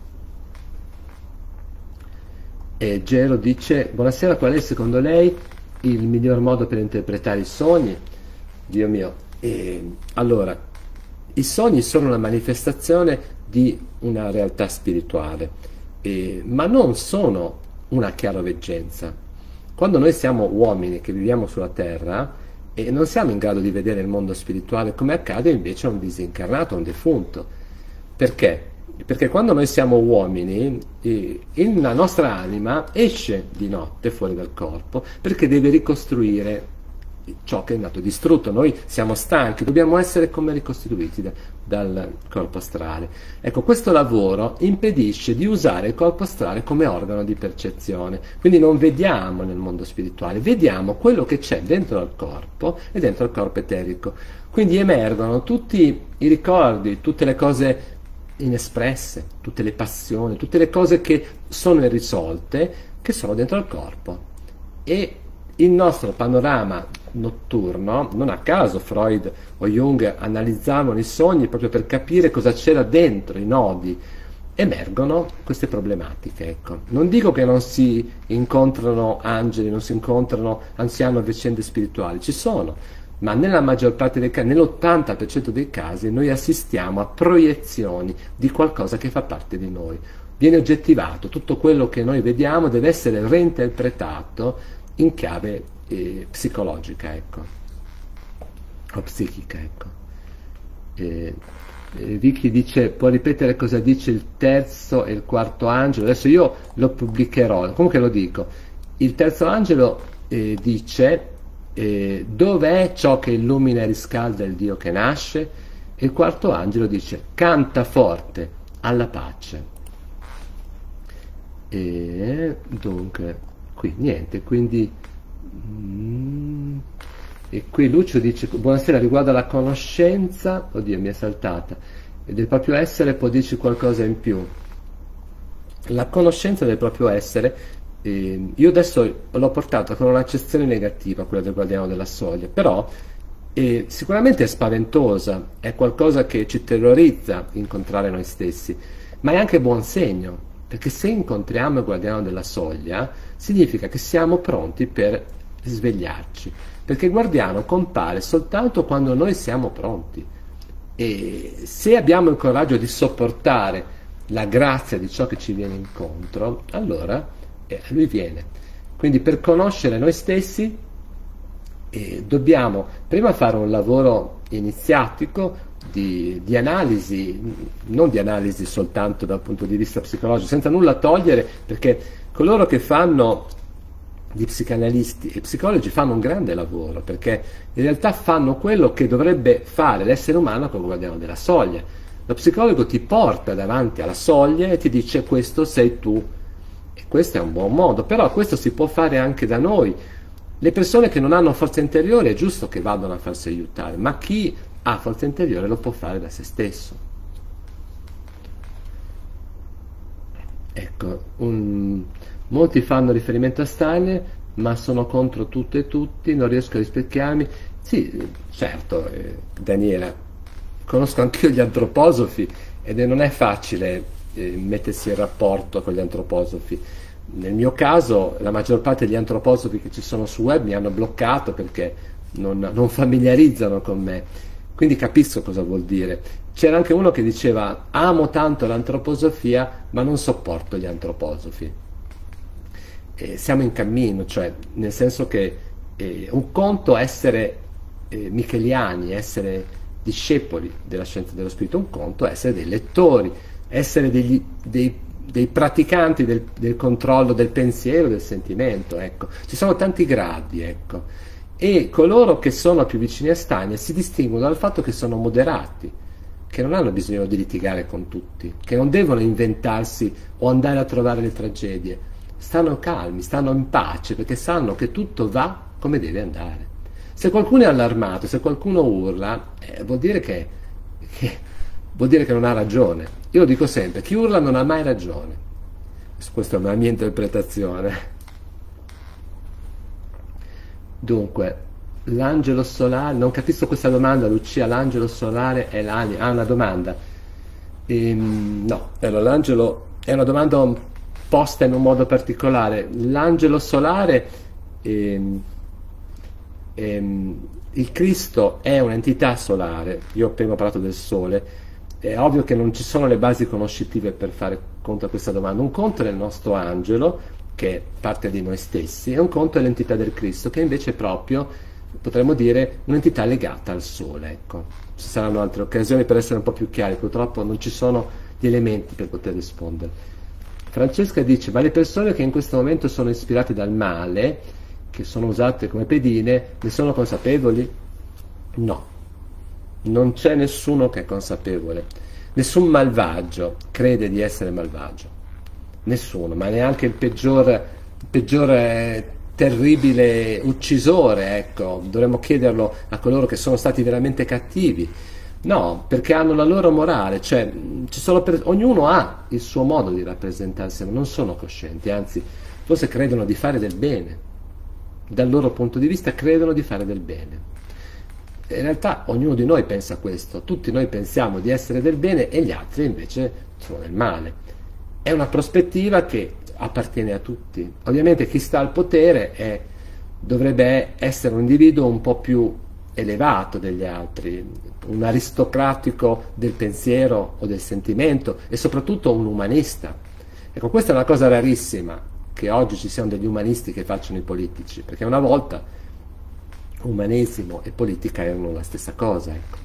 E Gero dice: buonasera, qual è secondo lei il miglior modo per interpretare i sogni? Dio mio, e, allora, i sogni sono una manifestazione di una realtà spirituale, e, ma non sono una chiaroveggenza. Quando noi siamo uomini che viviamo sulla terra e non siamo in grado di vedere il mondo spirituale, come accade invece a un disincarnato, a un defunto. Perché? Perché quando noi siamo uomini, eh, la nostra anima esce di notte fuori dal corpo perché deve ricostruire ciò che è andato distrutto. Noi siamo stanchi, dobbiamo essere come ricostituiti da, dal corpo astrale. Ecco, questo lavoro impedisce di usare il corpo astrale come organo di percezione, quindi non vediamo nel mondo spirituale, vediamo quello che c'è dentro al corpo e dentro al corpo eterico. Quindi emergono tutti i ricordi, tutte le cose inespresse, tutte le passioni, tutte le cose che sono irrisolte, che sono dentro al corpo, e il nostro panorama notturno, non a caso Freud o Jung analizzavano i sogni proprio per capire cosa c'era dentro i nodi, emergono queste problematiche. Ecco. Non dico che non si incontrano angeli, non si incontrano anziani o vicende spirituali, ci sono, ma nella maggior parte dei casi, nell'ottanta per cento dei casi, noi assistiamo a proiezioni di qualcosa che fa parte di noi. Viene oggettivato, tutto quello che noi vediamo deve essere reinterpretato in chiave eh, psicologica, ecco, o psichica, ecco. Eh, eh, Vicky dice, può ripetere cosa dice il terzo e il quarto angelo? Adesso io lo pubblicherò, comunque lo dico. Il terzo angelo eh, dice, eh, dov'è ciò che illumina e riscalda il Dio che nasce? E il quarto angelo dice, canta forte alla pace. E dunque, qui niente, quindi mm, e qui Lucio dice, buonasera, riguardo alla conoscenza, oddio mi è saltata, e del proprio essere può dirci qualcosa in più? La conoscenza del proprio essere, eh, io adesso l'ho portata con un'accezione negativa, quella del guardiano della soglia, però eh, sicuramente è spaventosa, è qualcosa che ci terrorizza incontrare noi stessi, ma è anche buon segno. Perché se incontriamo il guardiano della soglia, significa che siamo pronti per svegliarci. Perché il guardiano compare soltanto quando noi siamo pronti. E se abbiamo il coraggio di sopportare la grazia di ciò che ci viene incontro, allora eh, lui viene. Quindi per conoscere noi stessi eh, dobbiamo prima fare un lavoro iniziatico, Di, di analisi, non di analisi soltanto dal punto di vista psicologico, senza nulla togliere, perché coloro che fanno gli psicanalisti e psicologi fanno un grande lavoro, perché in realtà fanno quello che dovrebbe fare l'essere umano col guardiano della soglia. Lo psicologo ti porta davanti alla soglia e ti dice questo sei tu, e questo è un buon modo, però questo si può fare anche da noi. Le persone che non hanno forza interiore è giusto che vadano a farsi aiutare, ma chi ha forza interiore lo può fare da se stesso. Ecco, un, molti fanno riferimento a Steiner, ma sono contro tutto e tutti, non riesco a rispecchiarmi. Sì, certo, eh, Daniela, conosco anch'io gli antroposofi ed è, non è facile eh, mettersi in rapporto con gli antroposofi. Nel mio caso la maggior parte degli antroposofi che ci sono su web mi hanno bloccato perché non, non familiarizzano con me. Quindi capisco cosa vuol dire. C'era anche uno che diceva amo tanto l'antroposofia ma non sopporto gli antroposofi. E siamo in cammino, cioè nel senso che eh, un conto essere eh, micheliani, essere discepoli della scienza dello spirito, un conto essere dei lettori, essere degli, dei, dei praticanti del, del controllo del pensiero, del sentimento, ecco. Ci sono tanti gradi, ecco. E coloro che sono più vicini a Steiner si distinguono dal fatto che sono moderati, che non hanno bisogno di litigare con tutti, che non devono inventarsi o andare a trovare le tragedie, stanno calmi, stanno in pace perché sanno che tutto va come deve andare. Se qualcuno è allarmato, se qualcuno urla, eh, vuol dire che, che vuol dire che non ha ragione. Io lo dico sempre, chi urla non ha mai ragione. Questa è una mia interpretazione. Dunque, l'angelo solare, non capisco questa domanda, Lucia, l'angelo solare è l'anima, ah, una domanda. Ehm, no, allora, l'angelo è una domanda posta in un modo particolare. L'angelo solare, ehm, ehm, il Cristo è un'entità solare, io ho prima parlato del Sole, è ovvio che non ci sono le basi conoscitive per fare conto a questa domanda. Un conto è il nostro angelo, che è parte di noi stessi, e un conto è l'entità del Cristo, che invece è proprio, potremmo dire, un'entità legata al Sole. Ecco. Ci saranno altre occasioni per essere un po' più chiari, purtroppo non ci sono gli elementi per poter rispondere. Francesca dice, ma le persone che in questo momento sono ispirate dal male, che sono usate come pedine, ne sono consapevoli? No, non c'è nessuno che è consapevole, nessun malvagio crede di essere malvagio. Nessuno, ma neanche il peggior, il peggior eh, terribile uccisore, ecco, dovremmo chiederlo a coloro che sono stati veramente cattivi. No, perché hanno la loro morale, cioè ci sono per, ognuno ha il suo modo di rappresentarsi, ma non sono coscienti, anzi, forse credono di fare del bene. dal loro punto di vista credono di fare del bene. In realtà ognuno di noi pensa questo, tutti noi pensiamo di essere del bene e gli altri invece sono del male. È una prospettiva che appartiene a tutti. Ovviamente chi sta al potere è, dovrebbe essere un individuo un po' più elevato degli altri, un aristocratico del pensiero o del sentimento e soprattutto un umanista. Ecco, questa è una cosa rarissima, che oggi ci siano degli umanisti che facciano i politici, perché una volta umanesimo e politica erano la stessa cosa, ecco.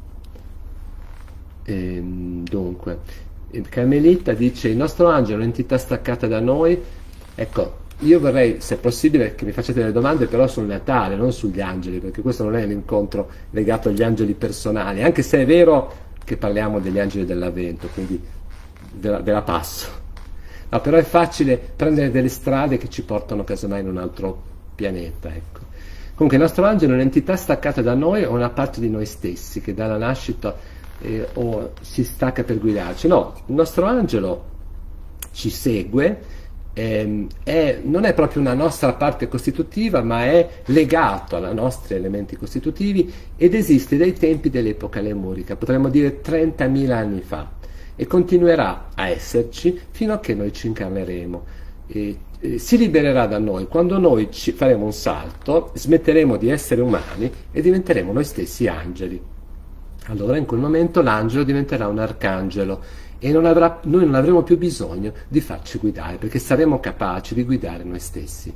E, dunque, Carmelita dice: il nostro angelo è un'entità staccata da noi. Ecco, io vorrei, se è possibile, che mi facciate delle domande però sul Natale, non sugli angeli, perché questo non è l'incontro legato agli angeli personali, anche se è vero che parliamo degli angeli dell'Avvento, quindi ve la, ve la passo. No, però è facile prendere delle strade che ci portano casomai in un altro pianeta, ecco. Comunque il nostro angelo è un'entità staccata da noi o una parte di noi stessi che dalla nascita eh, o si stacca per guidarci. No, il nostro angelo ci segue, ehm, è, non è proprio una nostra parte costitutiva, ma è legato ai nostri elementi costitutivi ed esiste dai tempi dell'epoca lemurica, potremmo dire trentamila anni fa, e continuerà a esserci fino a che noi ci incarneremo. E, si libererà da noi quando noi ci faremo un salto, smetteremo di essere umani e diventeremo noi stessi angeli. Allora in quel momento l'angelo diventerà un arcangelo e non avrà, noi non avremo più bisogno di farci guidare, perché saremo capaci di guidare noi stessi.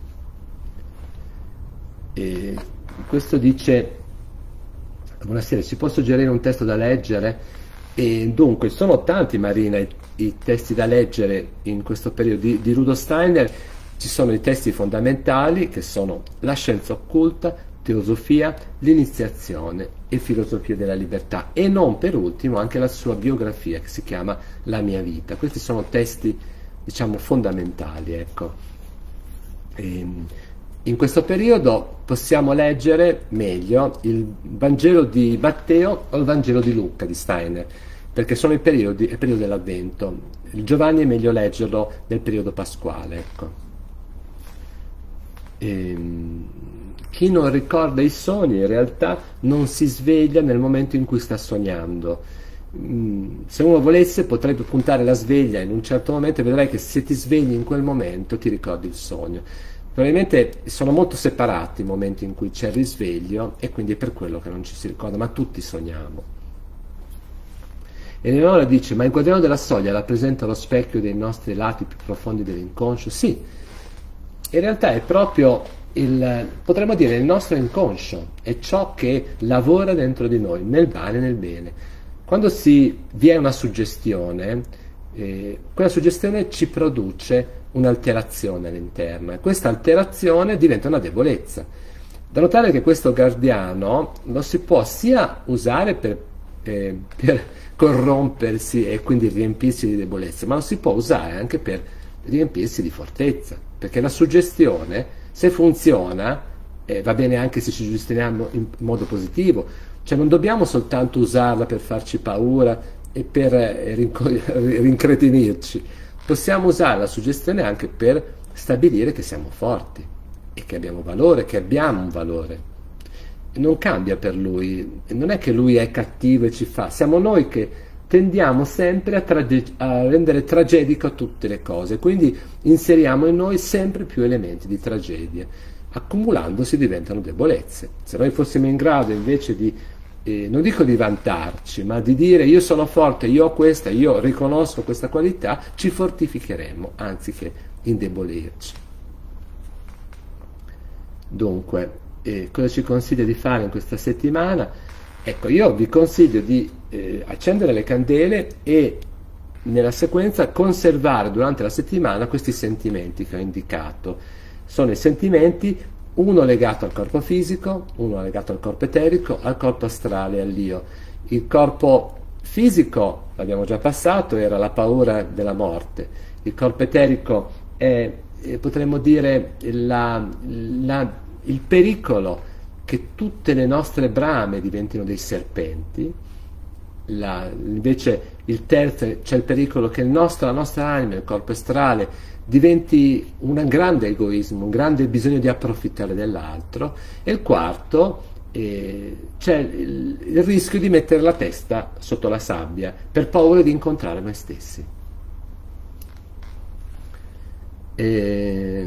E questo dice: buonasera, ci può suggerire un testo da leggere? E dunque sono tanti, Marina, i, i testi da leggere in questo periodo di, di Rudolf Steiner. Ci sono i testi fondamentali che sono La scienza occulta, Teosofia, L'iniziazione e Filosofia della libertà, e non per ultimo anche la sua biografia che si chiama La mia vita. Questi sono testi, diciamo, fondamentali, ecco. E in questo periodo possiamo leggere meglio il Vangelo di Matteo o il Vangelo di Luca di Steiner, perché sono i periodi, il periodo dell'Avvento. Il Giovanni è meglio leggerlo nel periodo pasquale, ecco. E chi non ricorda i sogni in realtà non si sveglia nel momento in cui sta sognando. Se uno volesse potrebbe puntare la sveglia in un certo momento e vedrai che se ti svegli in quel momento ti ricordi il sogno. Probabilmente sono molto separati i momenti in cui c'è il risveglio e quindi è per quello che non ci si ricorda, ma tutti sogniamo. Eleonora dice: ma il guardiano della soglia rappresenta lo specchio dei nostri lati più profondi dell'inconscio? Sì, in realtà è proprio il, potremmo dire, il nostro inconscio, è ciò che lavora dentro di noi, nel male e nel bene. Quando si, vi è una suggestione, eh, quella suggestione ci produce un'alterazione all'interno e questa alterazione diventa una debolezza. Da notare che questo guardiano lo si può sia usare per, eh, per corrompersi e quindi riempirsi di debolezza, ma lo si può usare anche per riempirsi di fortezza, perché la suggestione, se funziona, eh, va bene anche se ci suggestioniamo in modo positivo, cioè non dobbiamo soltanto usarla per farci paura e per eh, rincretinirci. Possiamo usare la suggestione anche per stabilire che siamo forti e che abbiamo valore, che abbiamo un valore. Non cambia per lui, non è che lui è cattivo e ci fa, siamo noi che tendiamo sempre a, trage- a rendere tragedico tutte le cose, quindi inseriamo in noi sempre più elementi di tragedia, accumulandosi diventano debolezze. Se noi fossimo in grado invece di Eh, non dico di vantarci, ma di dire io sono forte, io ho questa, io riconosco questa qualità, ci fortificheremo anziché indebolirci. Dunque, eh, cosa ci consiglio di fare in questa settimana? Ecco, io vi consiglio di eh, accendere le candele e nella sequenza conservare durante la settimana questi sentimenti che ho indicato. Sono i sentimenti, uno legato al corpo fisico, uno legato al corpo eterico, al corpo astrale, all'io. Il corpo fisico, l'abbiamo già passato, era la paura della morte. Il corpo eterico è, eh, potremmo dire, la, la, il pericolo che tutte le nostre brame diventino dei serpenti. la, invece il terzo, c'è il pericolo che il nostro, la nostra anima, il corpo astrale, diventi un grande egoismo, un grande bisogno di approfittare dell'altro, e il quarto, eh, c'è il, il rischio di mettere la testa sotto la sabbia per paura di incontrare noi stessi. E,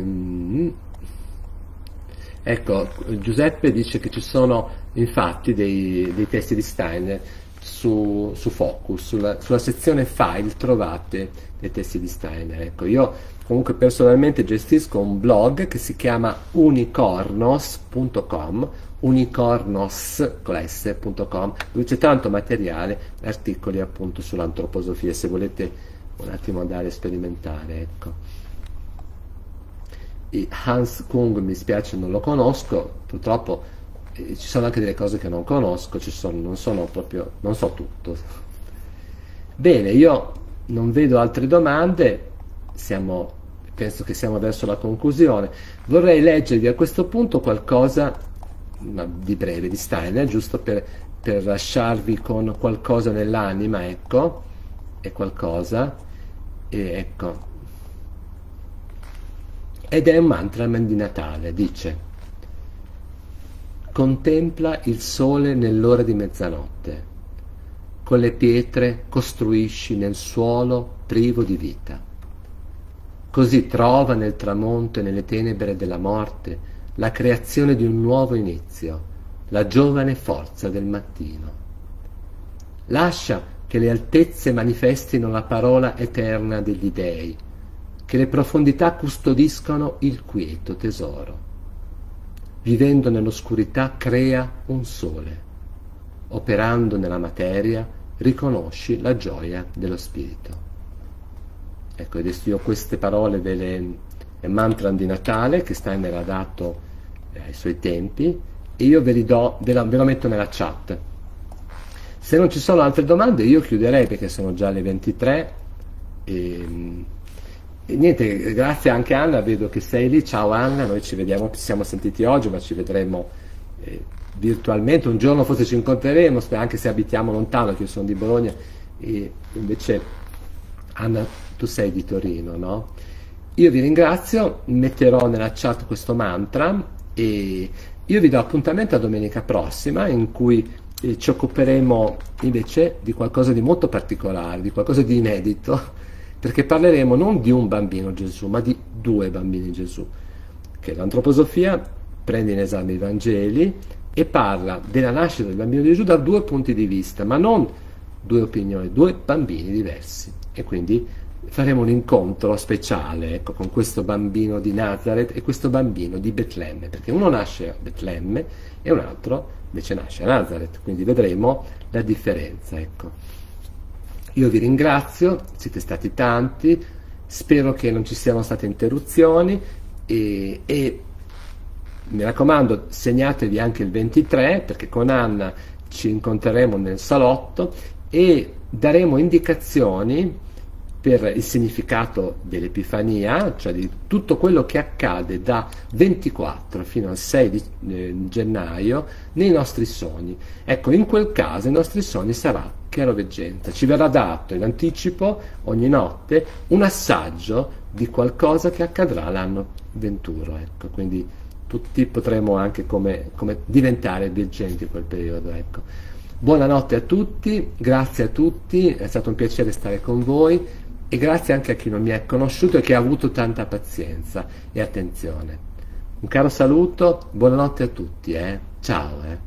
ecco, Giuseppe dice che ci sono infatti dei, dei testi di Steiner su, su Focus, sulla, sulla sezione file trovate dei testi di Steiner. Ecco, io comunque personalmente gestisco un blog che si chiama unicornos punto com, unicornos con la s punto com, dove c'è tanto materiale, articoli appunto sull'antroposofia, se volete un attimo andare a sperimentare, ecco. Hans Kung mi spiace, non lo conosco, purtroppo eh, ci sono anche delle cose che non conosco, ci sono, non sono proprio, non so tutto. Bene, io non vedo altre domande, siamo, penso che siamo verso la conclusione. Vorrei leggervi a questo punto qualcosa, ma di breve, di Steiner, giusto per, per lasciarvi con qualcosa nell'anima, ecco, è qualcosa, e ecco. Ed è un mantra di Natale, dice: contempla il sole nell'ora di mezzanotte, con le pietre costruisci nel suolo privo di vita, così trova nel tramonto e nelle tenebre della morte la creazione di un nuovo inizio, la giovane forza del mattino. Lascia che le altezze manifestino la parola eterna degli dei, che le profondità custodiscono il quieto tesoro. Vivendo nell'oscurità crea un sole, operando nella materia riconosci la gioia dello spirito. Ecco, adesso io queste parole ve le è mantra di Natale che Steiner ha dato eh, ai suoi tempi, e io ve li do, ve, la, ve lo metto nella chat. Se non ci sono altre domande io chiuderei, perché sono già le ventitré. E, E niente, grazie anche Anna, vedo che sei lì, ciao Anna, noi ci vediamo, ci siamo sentiti oggi, ma ci vedremo eh, virtualmente, un giorno forse ci incontreremo, anche se abitiamo lontano, che io sono di Bologna, e invece Anna tu sei di Torino, no? Io vi ringrazio, metterò nella chat questo mantra e io vi do appuntamento a domenica prossima, in cui eh, ci occuperemo invece di qualcosa di molto particolare, di qualcosa di inedito, perché parleremo non di un bambino Gesù, ma di due bambini Gesù, che l'antroposofia prende in esame i Vangeli e parla della nascita del bambino Gesù da due punti di vista, ma non due opinioni, due bambini diversi. E quindi faremo un incontro speciale, ecco, con questo bambino di Nazareth e questo bambino di Betlemme, perché uno nasce a Betlemme e un altro invece nasce a Nazareth, quindi vedremo la differenza, ecco. Io vi ringrazio, siete stati tanti, spero che non ci siano state interruzioni e, e mi raccomando segnatevi anche il ventitré, perché con Anna ci incontreremo nel salotto e daremo indicazioni per il significato dell'Epifania, cioè di tutto quello che accade da ventiquattro fino al sei di eh, gennaio nei nostri sogni. Ecco, in quel caso i nostri sogni sarà chiaroveggenza, ci verrà dato in anticipo ogni notte un assaggio di qualcosa che accadrà l'anno venturo, ecco, quindi tutti potremo anche come, come diventare veggenti in quel periodo, ecco. Buonanotte a tutti, grazie a tutti, è stato un piacere stare con voi e grazie anche a chi non mi ha conosciuto e che ha avuto tanta pazienza e attenzione. Un caro saluto, buonanotte a tutti, eh. Ciao. Eh.